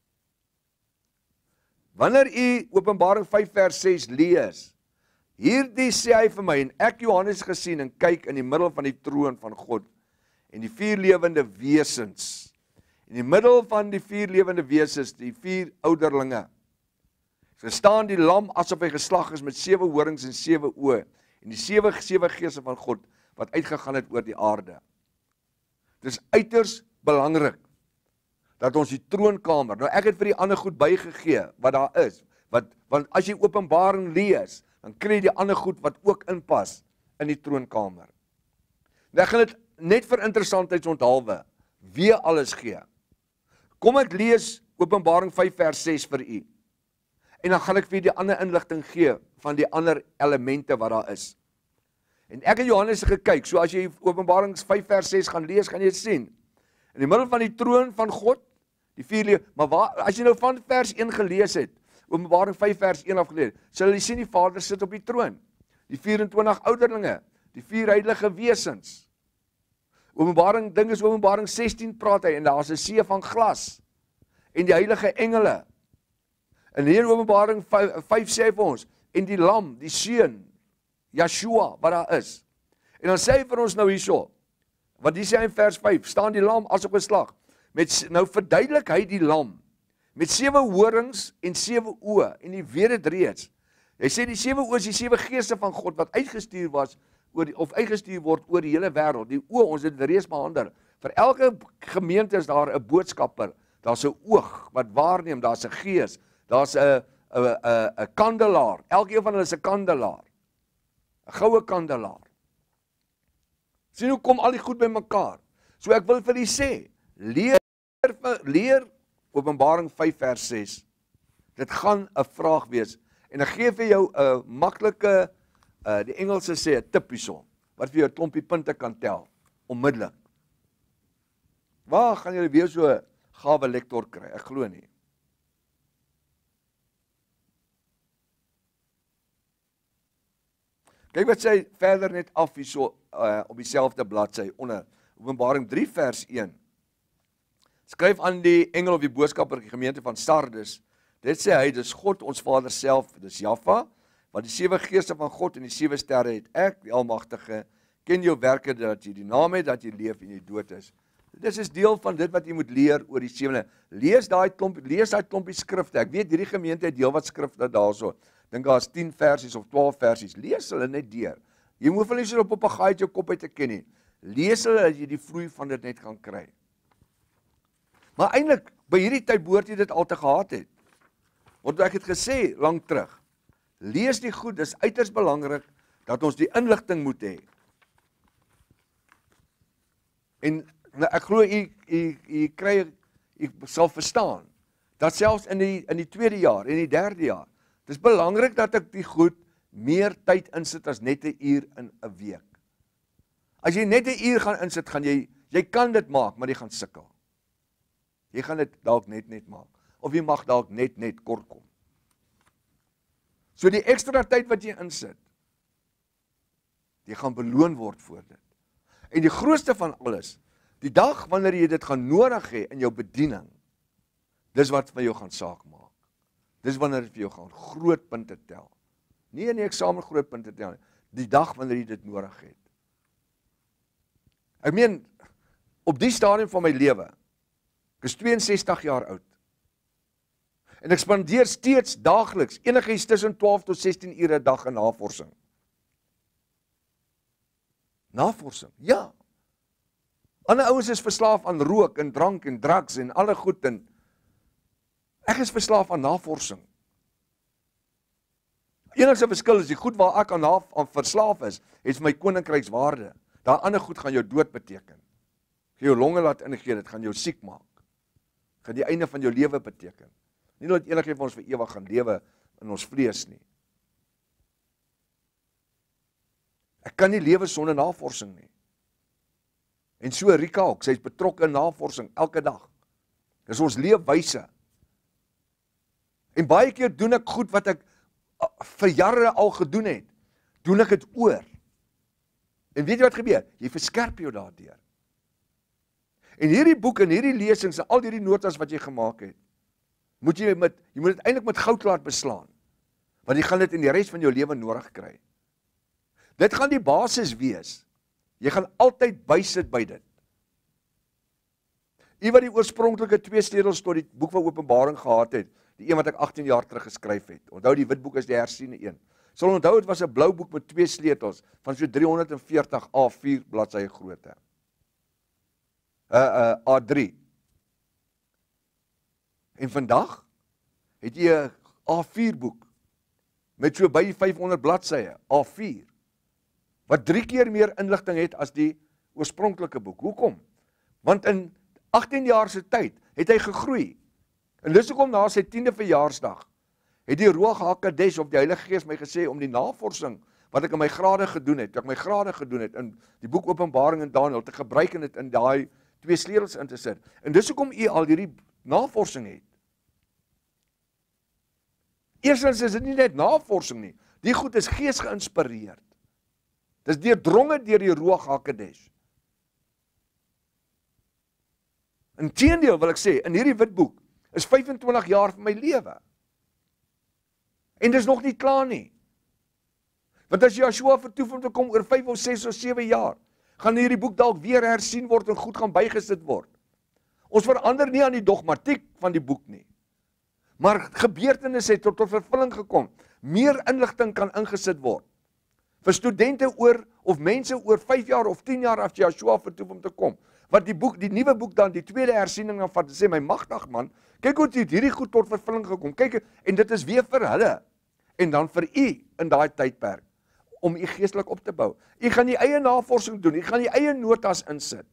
Wanneer u Openbaring vyf vers ses lees, hierdie sê hy vir my, en ek Johannes gesien en kyk in die middel van die troon van God, en die vier lewende wesens, in die middel van die vier lewende wesens, die vier ouderlinge, gestaan die lam asof hy geslag is met sewe horings en sewe oë, en die sewe sewe geeste van God, wat uitgegaan het oor die aarde. Dit is uiters belangrik, dat ons die troonkamer, nou ek het vir die ander goed bygegee, wat daar is, wat, want as jy Openbaring lees, dan kry jy die ander goed wat ook inpas in die troonkamer. Nou ek gaan dit net vir interessantheidsonthaalwe, weer alles gee. Kom ek lees Openbaring vyf vers ses vir u, en dan gaan ek vir die ander inligting gee, van die ander elemente wat daar is. En ek en Johannes het gekyk, so as jy Openbaring vyf vers ses gaan lees, gaan jy sien, in die middel van die troon van God, die vier lewe, maar waar, as jy nou van vers een gelees het, Openbaring vyf vers een afgelees, sal jy sien die Vader sit op die troon, die vyf-en-twintig ouderlinge, die vier heilige wesens. Openbaring, ding is Openbaring sestien praat hy, en daar is 'n see van glas, en die heilige engele. En hier in Openbaring vyf sê hy vir ons, en die lam, die seun, Yeshua, wat daar is. En dan sê hy vir ons nou hierso, wat hier sê hy in vers vyf, staan die lam as op 'n slag, met, nou verduidelik hy die lam, met sewe horings en sewe oë, en die weet dit reeds. Hy sê die sewe oë is die sewe geeste van God, wat uitgestuur was, oor die, of uitgestuur word oor die hele wêreld. Die oë, ons het dit reeds behandel. Vir elke gemeente is daar 'n boodskapper, daar's 'n oog wat waarneem, daar's 'n gees, daar's 'n 'n 'n 'n kandelaar. Elkeen van hulle is 'n kandelaar. 'n Goue kandelaar. Sien hoe kom al die goed by mekaar. So ek wil vir u sê, leer leer Openbaring vyf vers ses. Dit gaan 'n vraag wees. En ek gee vir jou 'n maklike, uh, die Engelse sê 'n tip hierso, wat vir jou 'n klompie punte kan tel onmiddellik. Waar gaan julle weer so 'n gawe lektor kry? Ek glo nie. Kyk wat sy verder net af hier so uh, op dieselfde bladsy onder Openbaring drie vers een. Skryf aan die engel of die boodskapper die gemeente van Sardes. Dit sê hy, dis God ons Vader self, dis Jaffa, wat die sewe geeste van God en die sewe sterre het. Ek, die Almagtige, ken jou werke, dat jy die naam het, dat jy leef en jy dood is. Dit is deel van dit wat jy moet leer oor die sewe. Lees daai klomp, lees daai klompie skrifte. Ek weet hierdie gemeente het deel wat skrifte daarso. Dink daar's tien versies of twaalf versies. Lees hulle net deur. Jy moet hulle nie so op 'n papegaai uit jou kop uit te ken nie. Lees hulle dat jy die vloei van dit net gaan kry. Maar eintlik by hierdie tyd behoort jy dit al te gehad het. Want ek het gesê lank terug. Lees die goed, dis uiters belangrik dat ons die inligting moet hê. En nou, ek glo u u u kry u sal verstaan dat selfs in die in die tweede jaar en die derde jaar, dis belangrik dat ek die goed meer tyd insit as net 'n uur in 'n week. As jy net 'n uur gaan insit, gaan jy jy kan dit maak, maar jy gaan sukkel. Jy gaan dit dalk net net maak of jy mag dalk net net kort kom. So die ekstra tyd wat jy insit, jy gaan beloon word vir dit. En die grootste van alles, die dag wanneer jy dit gaan nodig hê in jou bediening, dis wat vir jou gaan saak maak. Dis wanneer dit vir jou gaan groot punte tel. Nie in die eksamen groot punte tel nie, die dag wanneer jy dit nodig het. Ek meen, op die stadium van my lewe, ek is twee en sestig jaar oud, en ek spandeer steeds daagliks, enigiets tussen twaalf tot sestien ure 'n dag in navorsing. Navorsing, ja. Ander ouens is verslaaf aan rook en drank en drugs en alle goed en ek is verslaaf aan navorsing. Enigste verskil is die goed waar ek aan, aan verslaaf is, het vir my koninkrykswaarde. Daai ander goed gaan jou dood beteken. Gaan jou longe laat ingee, dit gaan jou siek maak. Gaan die einde van jou lewe beteken. Nie dat enigiemand van ons vir ewig gaan lewe in ons vlees nie. Ek kan nie lewe sonder navorsing nie. En so Rika ook, sy is betrokke in navorsing elke dag. Dis ons leefwyse. En baie keer doen ek goed wat ek vir jare al gedoen het. Doen ek dit oor. En weet jy wat gebeur? Jy verskerp jou daardeur. En hierdie boek en hierdie lesings en al hierdie notas wat jy gemaak het, moet jy met jy moet dit eintlik met goud laat beslaan. Want jy gaan dit in die res van jou lewe nodig kry. Dit gaan die basis wees. Jy gaan altyd bysit by dit. U wat die oorspronklike twee sleutels tot die boek van Openbaring gehad het, die een wat ek agttien jaar terug geskryf het. Onthou die wit boek is die Hersiening een. Sal onthou dit was 'n blou boek met twee sleutels van so driehonderdveertig A vier bladsye grootte. Uh uh A drie. En vandag het jy 'n A vier boek met so by vyfhonderd bladsye, A vier. Wat drie keer meer inligting het as die oorspronklike boek. Hoekom? Want in agttien jaar se tyd het hy gegroei. En dis hoekom na sy tiende verjaarsdag het die Ruach HaKodesh of die Heilige Gees my gesê om die navorsing wat ek in my grade gedoen het, ek my grade gedoen het in die boek Openbaring en Daniël te gebruik en dit in daai twee sleutels in te sit. En dis hoekom u al hierdie navorsing het. Eerstens is dit nie net navorsing nie. Die goed is gees geïnspireerd. Dis deurdronge deur die Ruach HaKodesh. Inteendeel wil ek sê, in hierdie wit boek is vyfentwintig jaar van my lewe. En dis nog nie klaar nie. Want as Joshua vertoef om te kom oor vyf of ses of sewe jaar, gaan hierdie boek dalk weer hersien word en goed gaan bygesit word. Ons verander nie aan die dogmatiek van die boek nie. Maar gebeurtenisse het tot tot vervulling gekom. Meer inligting kan ingesit word. Vir studente oor, of mense oor vyf jaar of tien jaar af Joshua vertoef om te kom. Wat die boek, die nuwe boek dan, die tweede hersiening dan vat, sê my magtig man, kyk hoe het hierdie goed tot vervulling gekom, kyk, en dit is weer vir hulle, en dan vir u in daai tydperk, om u geestelik op te bou. U gaan die eie navorsing doen, u gaan die eie notas insit.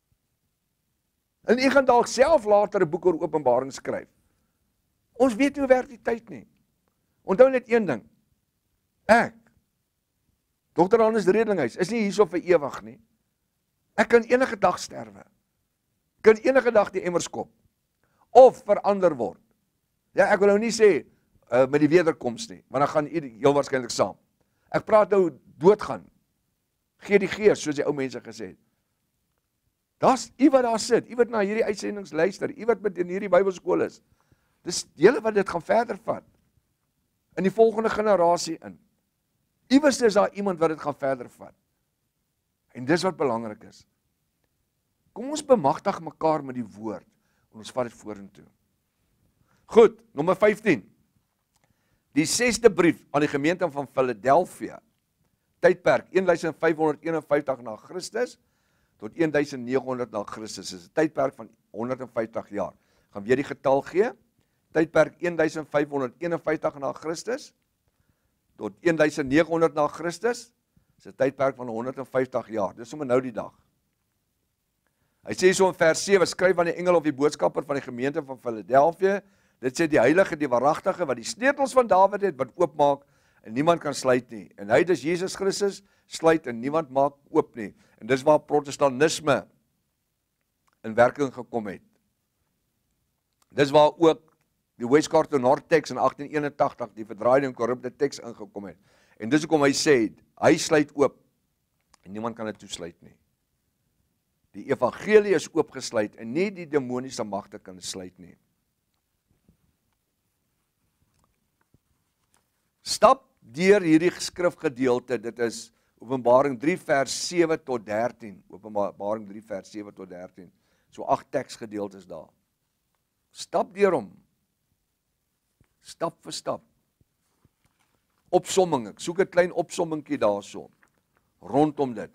En u gaan dalk self later 'n boek oor Openbaring skryf. Ons weet nie hoe werk die tyd nie. Onthou net een ding, ek, dokter Redelinghuys, is nie hierso vir ewig nie. Ek kan enige dag sterwe. kan enige dag die emmer skop, of verander word. Ja, ek wil nou nie sê, uh, met die wederkoms nie, want dan gaan u heel waarskynlik saam. Ek praat nou doodgaan, gee die gees, soos die ou mense gesê het. Daar's u wat daar sit, u wat na hierdie uitsendings luister, u wat met in hierdie Bybelskool is, dis julle wat dit gaan verder vat, in die volgende generasie in. Iewers is daar iemand wat dit gaan verder vat. En dis wat belangrik is. Kom ons bemagtig mekaar met die woord, en ons vat dit vorentoe. Goed, nommer vyftien. Die sesde brief aan die gemeente van Philadelphia, tydperk duisend vyf honderd eenenvyftig na Christus, tot duisend nege honderd na Christus, is 'n tydperk van honderd en vyftig jaar. Gaan weer die getal gee, tydperk duisend vyf honderd eenenvyftig na Christus, tot duisend nege honderd na Christus, is 'n tydperk van honderd en vyftig jaar, dis sommer nou die dag. Hy sê so in vers sewe, skryf aan die engel of die boodskapper van die gemeente van Philadelphia, dit sê die heilige, die waaragtige, wat die sleutels van Dawid het, wat oopmaak, en niemand kan sluit nie. En hy, dis Jesus Christus, sluit en niemand maak oop nie. En dis waar protestantisme in werking gekom het. Dis waar ook die Westcott to North teks in agtien eenentagtig, die verdraaide en korrupte teks ingekom het. En dis hoekom hy sê, hy sluit oop, en niemand kan dit toesluit nie. Die evangelie is oopgesluit, en nie die demoniese magte kan sluit nie. Stap deur hierdie skrifgedeelte, dit is Openbaring drie vers sewe tot dertien, Openbaring drie vers sewe tot dertien, so agt teksgedeeltes daar. Stap deur hom, stap vir stap. Opsomming, ek soek 'n klein opsommingkie daarso, rondom dit.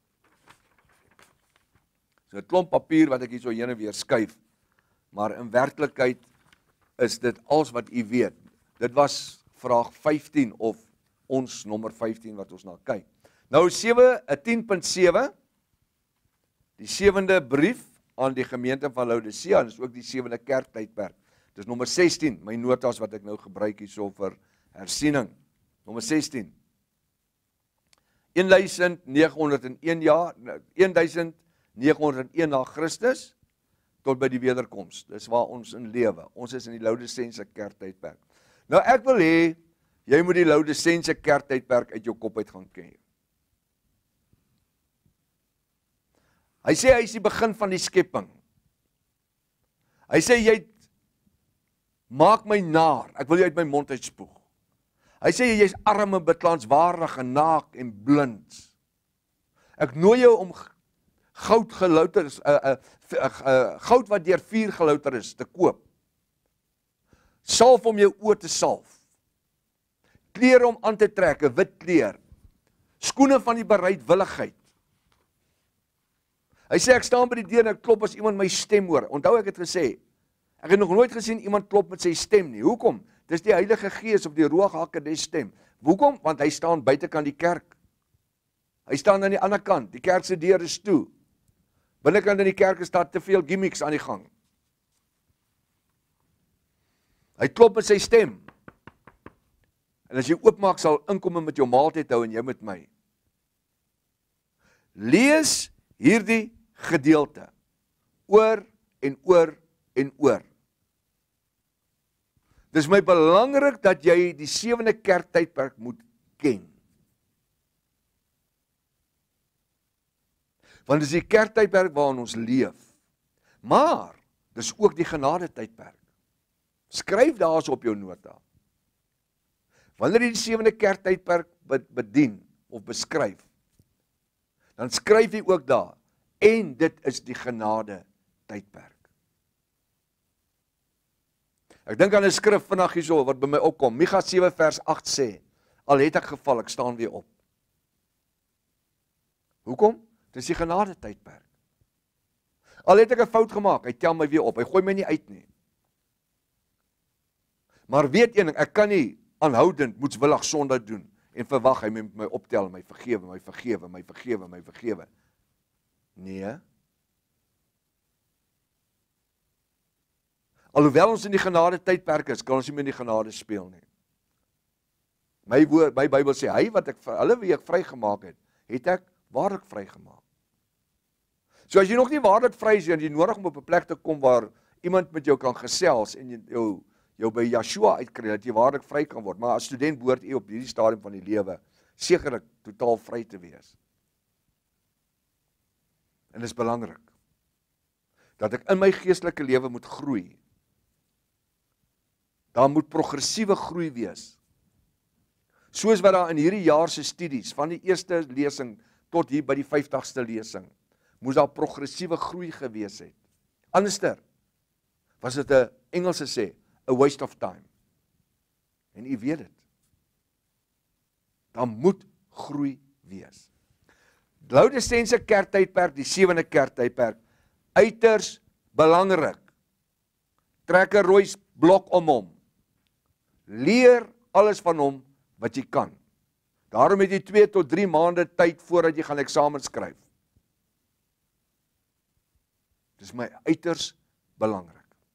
So 'n klomp papier wat ek hier so heen en weer skuif, maar in werklikheid is dit alles wat u weet. Dit was vraag vyftien of ons nommer vyftien wat ons na kyk. Nou sewe, tien punt sewe, die sewende brief aan die gemeente van Laodicea, dis ook die sewende kerktydperk. Dis nommer sestien, my notas wat ek nou gebruik hierso vir hersiening. Nommer sestien. duisend nege honderd en een jaar, duisend nege honderd en een na Christus, tot by die wederkoms. Dis waar ons in lewe. Ons is in die Laodicense kerktydperk. Nou ek wil hê, jy moet die Laodicense kerktydperk uit jou kop uit gaan ken. Hy sê hy is die begin van die skepping. Hy sê jy maak my naar, ek wil jy uit my mond uitspoeg. Hy sê jy is arm en betlanswaardig en naak en blind. Ek nooi jou om goud gelouter is, uh, uh, uh, uh, goud wat deur vuur gelouter is, te koop. Salf om jou oë te salf. Klere om aan te trek, 'n wit kleer. Skoene van die bereidwilligheid. Hy sê ek staan by die deur en ek klop as iemand my stem hoor. Onthou ek het gesê, ek het nog nooit gesien iemand klop met sy stem nie. Hoekom? Dis die Heilige Gees of die Ruach HaKodesh stem. Hoekom? Want hy staan buitekant die kerk. Hy staan aan die ander kant. Die kerk se deur is toe. Binnekant in die kerk is daar te veel gimmicks aan die gang. Hy klop met sy stem. En as jy oopmaak sal inkom met jou maaltyd hou en jy met my. Lees hierdie gedeelte oor en oor en oor. Dis my belangrik dat jy die sewende kerktydperk moet ken. Want dis die kerktydperk waarin ons leef. Maar dis ook die genadetydperk. Skryf daarso op jou nota. Wanneer jy die sewende kerktydperk bedien of beskryf, dan skryf jy ook daar, en dit is die genade tydperk. Ek dink aan 'n skrif vandag hierso wat by my opkom. Micha sewe vers agt sê, al het ek geval, ek staan weer op. Hoekom? Dis die genade tydperk. Al het ek 'n fout gemaak, hy tel my weer op, hy gooi my nie uit nie. Maar weet een ding, ek kan nie aanhoudend moetswillig sonde doen en verwag hy met my optel, my vergewe, my vergewe, my vergewe, my vergewe. Nee. Alhoewel ons in die genade tydperk is, kan ons nie meer in die genade speel nie. My woord, my Bybel sê, hy wat ek vir hulle wie ek vrygemaak het, het ek waarlik vrygemaak. So as jy nog nie waarlik vry is en jy nodig om op 'n plek te kom waar iemand met jou kan gesels en jy, jou jou by Yeshua uitkry dat jy waarlik vry kan word. Maar as student behoort jy op hierdie stadium van die lewe sekerlik totaal vry te wees. En dit is belangrik dat ek in my geestelike lewe moet groei. Daar moet progressiewe groei wees. Soos wat daar in hierdie jaar se studies, van die eerste lesing tot hier by die vyftigste lesing, moes daar progressiewe groei gewees het. Anderster was dit 'n Engelse sê, a waste of time. En u weet dit. Daar moet groei wees. Laodisense kerktydperk, die sewende kerktydperk, uiters belangrik. Trek 'n rooi blok om hom. Leer alles van hom wat jy kan. Daarom het jy twee tot drie maande tyd voordat jy gaan eksamen skryf. Dis my uiters belangrik.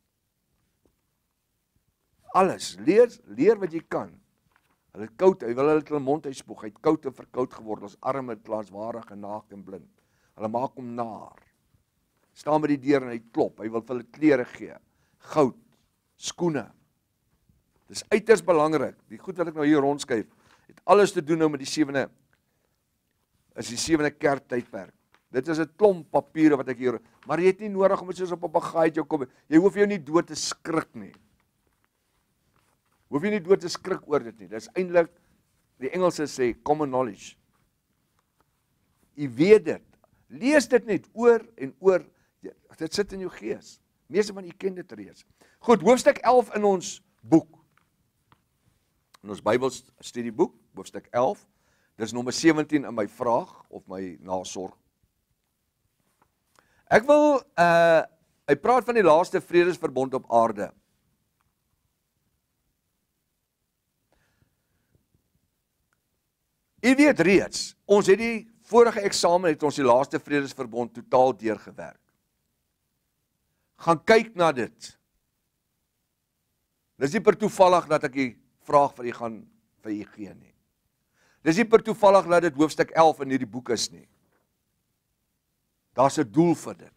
Alles, leer, leer wat jy kan. Hulle het koud, hy wil hulle hulle mond uitspoeg, hy het koud en verkoud geword, ons arme, glanswaardig en naak en blind. Hulle maak hom naar. Staan by die deur en hy klop, hy wil vir hulle klere gee, goud, skoene. Dis uiters belangrik, die goed wat ek nou hier rondskuif, het alles te doen nou met die sewende, is die sewende kerktydperk. Dit is 'n klomp papiere wat ek hier, maar jy het nie nodig om dit soos op 'n bagaai jou kom, jy hoef jou nie dood te skrik nie. Hoef jy nie dood te skrik oor dit nie, dit is eintlik, die Engelse sê, common knowledge. Jy weet dit, lees dit net oor en oor, dit sit in jou gees, meeste van jy ken dit reeds. Goed, hoofstuk elf in ons boek, in ons Bybelstudieboek, hoofstuk elf, dis nommer sewentien in my vraag, of my nasorg. Ek wil, uh, hy praat van die laaste vredesverbond op aarde. Jy weet reeds, ons het die vorige eksamen, het ons die laaste vredesverbond totaal deurgewerk. Gaan kyk na dit. Dis nie per toevallig dat ek die vraag vir jy gaan vir jy gee nie. Dis nie per toevallig dat dit hoofstuk elf in hierdie boek is nie. Daar's 'n doel vir dit.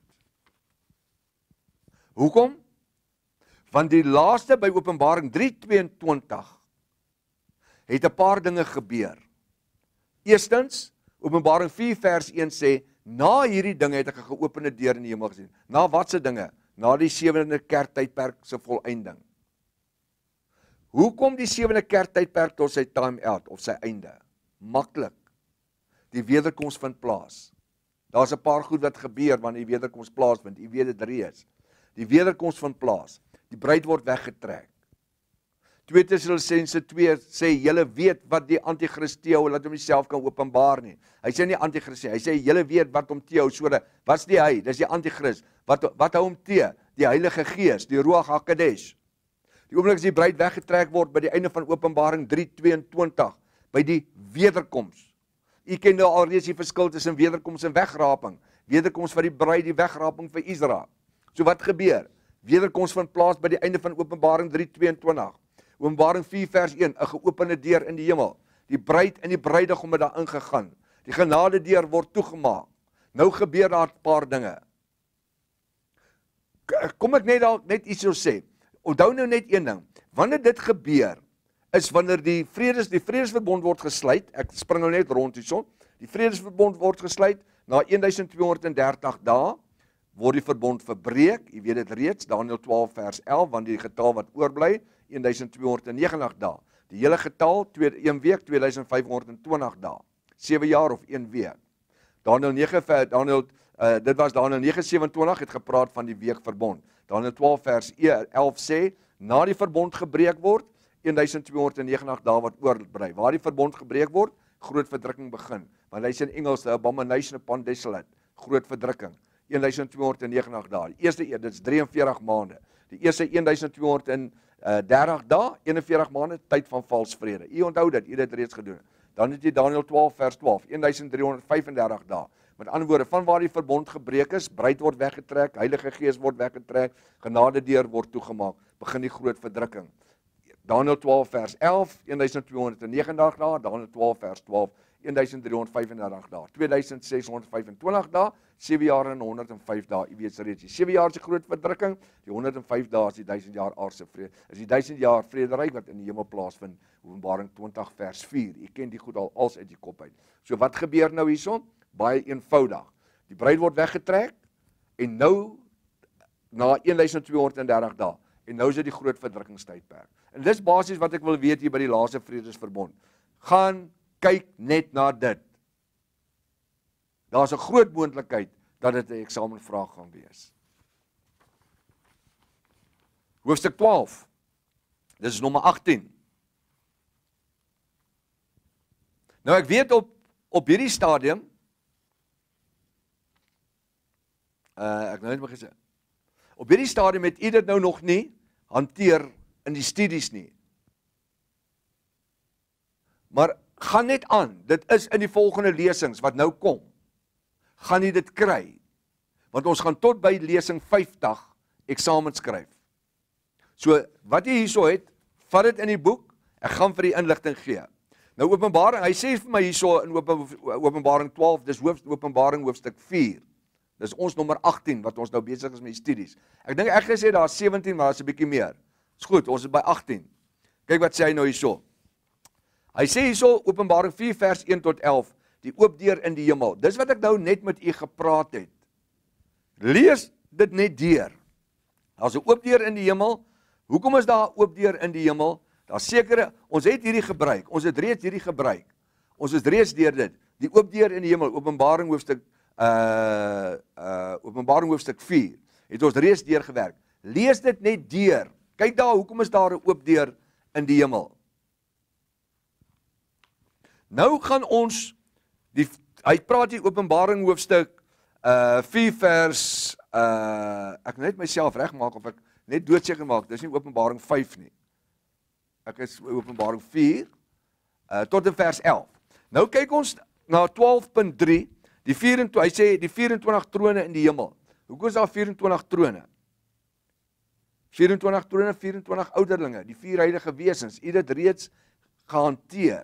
Hoekom? Want die laaste by Openbaring drie tweeëntwintig het 'n paar dinge gebeur. Eerstens, Openbaring vier vers een sê, na hierdie dinge het ek 'n geopende deur in die hemel gesien. Na watse dinge? Na die sewende kerktydperk se volëinding. Hoekom die sewende kerktydperk tot sy time out of sy einde? Maklik. Die wederkoms vind plaas. Daar's 'n paar goed wat gebeur wanneer die wederkoms plaasvind. U weet dit reeds. Die wederkoms vind plaas. Die bruid word weggetrek. twee Tessalonisense twee sê, julle weet wat die antichrist teehou, laat hom nie self kan openbaar nie. Hy sê nie antichrist nie, hy sê, julle weet wat hom teehou, so dat, wat's die hy? Dis die antichrist. Wat, wat hou hom tee? Die Heilige Gees, die Ruach HaKodesh. Die oomblik as die bruid weggetrek word by die einde van Openbaring drie tweeëntwintig, by die wederkoms. U ken nou alreeds die verskil tussen wederkoms en wegraping. Wederkoms vir die bruid, die wegraping vir Israel. So wat gebeur? Wederkoms vind plaas by die einde van Openbaring drie tweeëntwintig. Openbaring vier vers een, 'n geopende deur in die hemel. Die bruid en die bruidegom het daar ingegaan. Die genade deur word toegemaak. Nou gebeur daar 'n paar dinge. Kom ek net dalk net iets so sê. Onthou nou net een ding. Wanneer dit gebeur, is wanneer die vredes die vredesverbond word gesluit. Ek spring nou net rond hierson. Die vredesverbond word gesluit na twaalf honderddertig dae word die verbond verbreek. Jy weet dit reeds, Daniël twaalf vers elf, want die getal wat oorbly twaalf honderdnegentig dae. Die hele getal een week tweeduisend vyfhonderdtwintig dae. sewe jaar of een week. Daniël nege Daniël uh, dit was Daniël nege sewenentwintig het gepraat van die week verbond. Daniël twaalf vers elf sê na die verbond gebreek word twaalf honderdnegentig dae wat oorbly. Waar die verbond gebreek word, groot verdrukking begin. Want hy sê in Engels the abomination upon desolate, groot verdrukking. twaalf honderdnegentig dae. Die eerste dit is drieënveertig maande. Die eerste twaalf honderddertig dae, eenenveertig maande, tyd van vals vrede. U onthou dit, u het dit reeds gedoen. Dan het jy Daniël twaalf vers twaalf, twaalf driehonderdvyfendertig dae. Met ander woorde, van waar die verbond gebreek is, bruid word weggetrek, Heilige Gees word weggetrek, genade deur word toegemaak, begin die groot verdrukking. Daniël twaalf vers elf, twaalf honderdnegentig dae, Daniël twaalf vers twaalf, duisend driehonderd vyf en dertig dae. twee duisend ses honderd vyf en twintig dae, sewe jaar en honderd en vyf dae. U weet reeds, die sewe jaar is die groot verdrukking, die honderd en vyf dae is die duisend jaar aardse vrede. Is die duisend jaar vrederyk wat in die hemel plaasvind. Openbaring twintig vers vier. U ken die goed al als uit die kop uit. So wat gebeur nou hierson? Baie eenvoudig. Die bruid word weggetrek en nou na twaalf honderd dertig dae. En nou is dit die groot verdrukkingstydperk. En dis basies wat ek wil weet hier by die laaste vredesverbond. Gaan kyk net na dit. Daar's 'n groot moontlikheid dat dit 'n eksamenvraag gaan wees. Hoofstuk twaalf. Dis is nommer agttien. Nou ek weet op op hierdie stadium uh, ek nou net maar gesê. Op hierdie stadium het u dit nou nog nie hanteer in die studies nie. Maar gaan net aan, dit is in die volgende lesings wat nou kom. Gaan jy dit kry? Want ons gaan tot by lesing vyftig eksamen skryf. So, wat jy hierso het, vat dit in die boek, ek gaan vir die inligting gee. Nou Openbaring, hy sê vir my hierso in Openbaring twaalf, dis hoof, Openbaring hoofstuk vier. Dis ons nommer agttien, wat ons nou besig is met die studies. Ek dink ek gesê daar is sewentien, maar daar is 'n bietjie meer. Is goed, ons is by agttien. Kyk wat sê hy nou hierso. Hy sê hierso, Openbaring vier vers een tot elf, die oop deur in die hemel. Dis wat ek nou net met u gepraat het. Lees dit net deur. Daar's 'n oop deur in die hemel. Hoekom is daar 'n oop deur in die hemel? Daar's sekere, ons het hierdie gebruik. Ons het reeds hierdie gebruik. Ons is reeds deur dit. Die oop deur in die hemel, Openbaring hoofstuk uh uh Openbaring hoofstuk vier. Het ons reeds deur gewerk. Lees dit net deur. Kyk daar, hoekom is daar 'n oop deur in die hemel? Nou gaan ons die hy praat hier Openbaring hoofstuk uh vier vers uh ek net myself regmaak of ek net doodseker maak. Dis nie Openbaring vyf nie. Ek is Openbaring vier uh tot in vers elf. Nou kyk ons na twaalf punt drie, die vyf, hy sê die vyf-en-twintig trone in die hemel. Hoekom is daar vyf-en-twintig trone? vyf-en-twintig trone, vyf-en-twintig ouderlinge, die vier heilige wesens. U dit reeds gehanteer.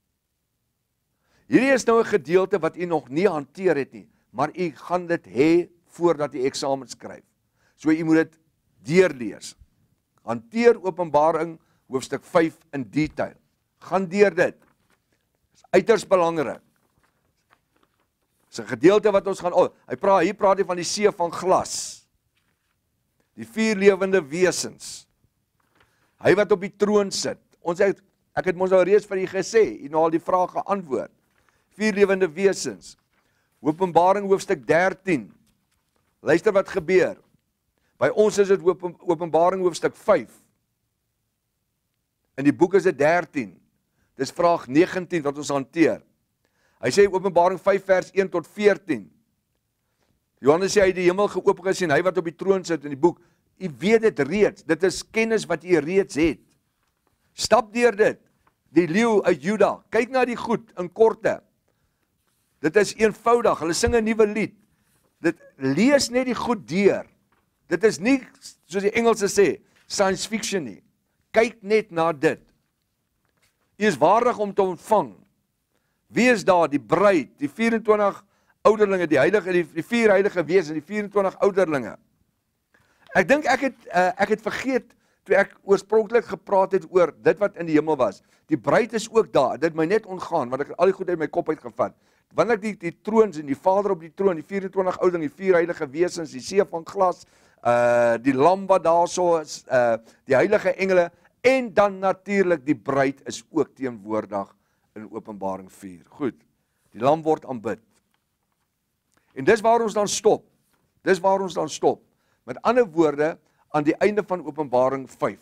Hierdie is nou 'n gedeelte wat u nog nie hanteer het nie, maar u gaan dit hê voordat u eksamen skryf. So u moet dit deurlees. Hanteer Openbaring hoofstuk vyf in detail. Gaan deur dit. Dis uiters belangrik. Dis 'n gedeelte wat ons gaan, oh, hy praat hier praat hy van die see van glas. Die vier lewende wesens. Hy wat op die troon sit. Ons het ek het mos al reeds vir u gesê, u nou al die vrae geantwoord. Vier lewende wesens. Openbaring hoofstuk dertien. Luister wat gebeur. By ons is dit open, Openbaring hoofstuk vyf. In die boek is dit dertien. Dis vraag negentien wat ons hanteer. Hy sê Openbaring vyf vers een tot veertien. Johannes sê hy het die hemel geoop gesien, hy wat op die troon sit in die boek. U weet dit reeds. Dit is kennis wat u reeds het. Stap deur dit. Die leeu uit Juda. Kyk na die goed in korte. Dit is eenvoudig. Hulle sing 'n nuwe lied. Dit lees net die goed deur. Dit is nie, soos die Engelse sê, science fiction nie. Kyk net na dit. U is waardig om te ontvang. Wie is daar? Die bruid, die vyf-en-twintig ouderlinge, die heilige, die, die vier heilige wesens, die vyf-en-twintig ouderlinge. Ek dink ek het uh, ek het vergeet toe ek oorspronklik gepraat het oor dit wat in die hemel was. Die bruid is ook daar. Dit my net ontgaan want ek het al die goed uit my kop uitgevat. Wanneer ek die die troons en die Vader op die troon, die vyf-en-twintig ouderlinge, die vier heilige wesens, die see van glas, uh die lam wat daarso is, uh die heilige engele en dan natuurlik die bruid is ook teenwoordig in Openbaring vier. Goed. Die lam word aanbid. En dis waar ons dan stop. Dis waar ons dan stop. Met ander woorde, aan die einde van Openbaring vyf.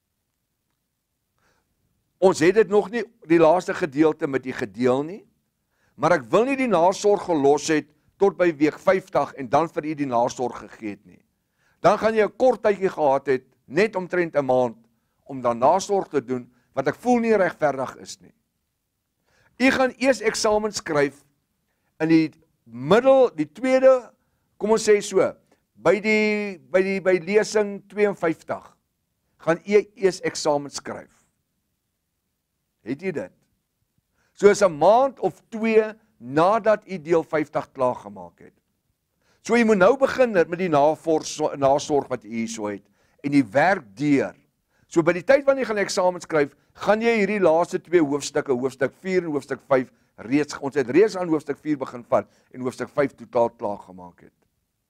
Ons het dit nog nie die laaste gedeelte met u gedeel nie, maar ek wil nie die nasorg gelos het tot by week vyftig en dan vir u die nasorg gegee het nie. Dan gaan jy 'n kort tydjie gehad het, net omtrent 'n maand, om dan nasorg te doen, wat ek voel nie regverdig is nie. U gaan eers eksamen skryf in die middel, die tweede, kom ons sê so, by die by die by lesing twee en vyftig gaan u eers eksamen skryf. Het jy dit? Soos 'n maand of twee nadat u deel vyftig klaar gemaak het. So jy moet nou begin met die nasorg wat jy hierso het en die werk deur. So by die tyd wanneer jy gaan eksamen skryf, gaan jy hierdie laaste twee hoofstukke, hoofstuk vier en hoofstuk vyf reeds, ons het reeds aan hoofstuk vier begin vat en hoofstuk vyf totaal klaar gemaak het.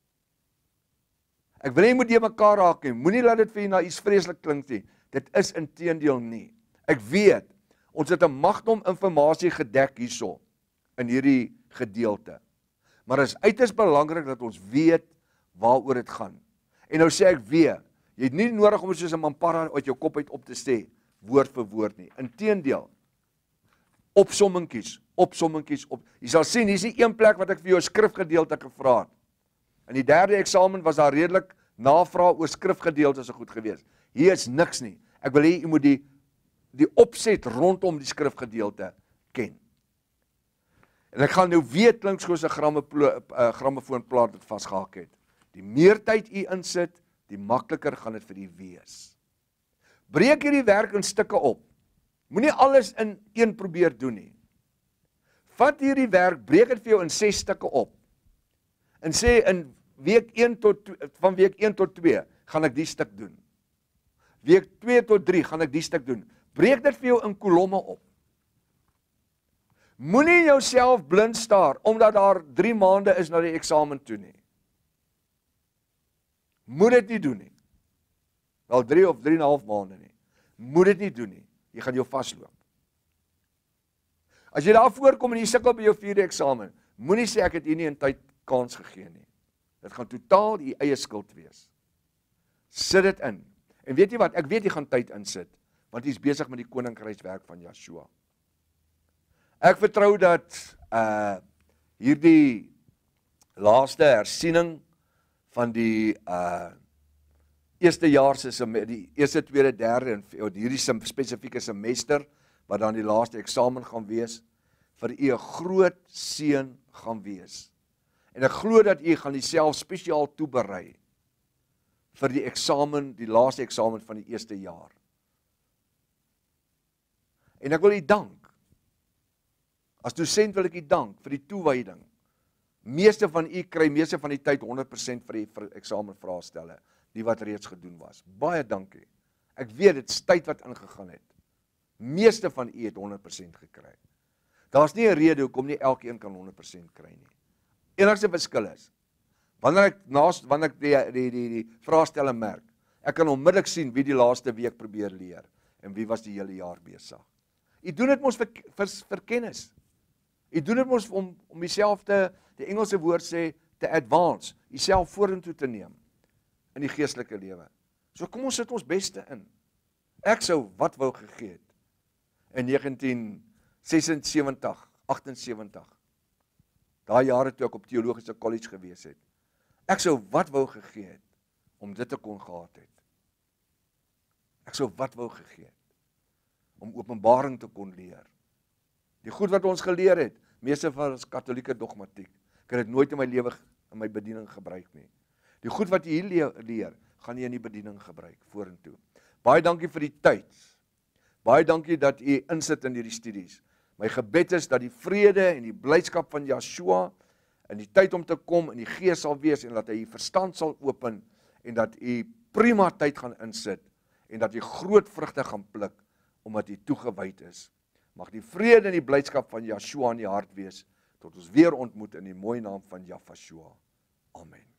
Ek wil nie moet jy mekaar raak nie, moenie laat dit vir jy na iets vreeslik klink nie. Dit is inteendeel nie. Ek weet, ons het 'n magdom informasie gedek hierso in hierdie gedeelte. Maar dit is uiters belangrik dat ons weet waaroor dit gaan. En nou sê ek weer, jy het nie nodig om soos 'n mampara uit jou kop uit op te sê, woord vir woord nie. Inteendeel, opsommingkies, opsommingkies, op. Jy sal sien, hier is nie een plek wat ek vir jou 'n skrifgedeelte gevra het. In die derde eksamen was daar redelik navraag oor skrifgedeeltes so goed gewees. Hier is niks nie. Ek wil hê jy moet die, die opset rondom die skrifgedeelte ken. En ek gaan nou weet klink soos 'n grammofoonplaat wat vasgehak het. Die meer tyd u insit, die makliker gaan dit vir u wees. Breek hierdie werk in stukke op. Moenie alles in een probeer doen nie. Vat hierdie werk, breek dit vir jou in ses stukke op. En sê in week een tot van week een tot twee gaan ek die stuk doen. Week twee tot drie gaan ek die stuk doen. Breek dit vir jou in kolomme op. Moenie jouself blind staar omdat daar drie maande is na die eksamen toe nie. Moet dit nie doen nie. Wel drie of drie en 'n half maande nie. Moet dit nie doen nie. Jy gaan jou vasloop. As jy daar voorkom en jy sukkel by jou vierde eksamen, moenie sê ek het u nie in tyd kans gegee nie. Dit gaan totaal u eie skuld wees. Sit dit in. En weet jy wat, ek weet jy gaan tyd insit, want jy is besig met die koninkrykswerk van Yeshua. Ek vertrou dat uh hierdie laaste hersiening van die uh eerste jaar se die eerste, tweede, derde en hierdie spesifieke semester wat dan die laaste eksamen gaan wees, vir u 'n groot seën gaan wees. En ek glo dat u gaan jouself spesiaal toeberei vir die eksamen, die laaste eksamen van die eerste jaar. En ek wil u dank. As dosent wil ek u dank vir die toewyding. Meeste van u kry meeste van die tyd honderd persent vir die eksamenvraestelle, die wat reeds gedoen was. Baie dankie. Ek weet dit is tyd wat ingegaan het. Meeste van u het honderd persent gekry. Daar's nie 'n rede hoekom nie elkeen kan honderd persent kry nie. Enigste verskil is, wanneer ek naas wanneer ek die die die, die vraestelle merk, ek kan onmiddellik sien wie die laaste week probeer leer en wie was die hele jaar besig. U doen dit mos vir, vir, vir kennis. U doen dit mos om om jouself te, die Engelse woord sê, te advance, jouself vorentoe te neem in die geestelike lewe. So kom ons sit ons beste in. Ek sou wat wou gegee het in negentien sesensewentig, agtensewentig. Daai jare toe ek op teologiese college gewees het. Ek sou wat wou gegee het om dit te kon gehad het. Ek sou wat wou gegee het om openbaring te kon leer. Die goed wat ons geleer het, meeste van ons katholieke dogmatiek, ek het dit nooit in my lewe in my bediening gebruik nie. Die goed wat jy hier leer, gaan jy in die bediening gebruik vorentoe. Baie dankie vir die tyd. Baie dankie dat jy insit in hierdie studies. My gebed is dat die vrede en die blydskap van Yeshua in die tyd om te kom in die gees sal wees en dat hy verstand sal open en dat jy prima tyd gaan insit en dat jy groot vrugte gaan pluk omdat jy toegewyd is. Mag die vrede en die blydskap van Yeshua in die hart wees tot ons weer ontmoet in die mooi naam van Yahweh. Amen.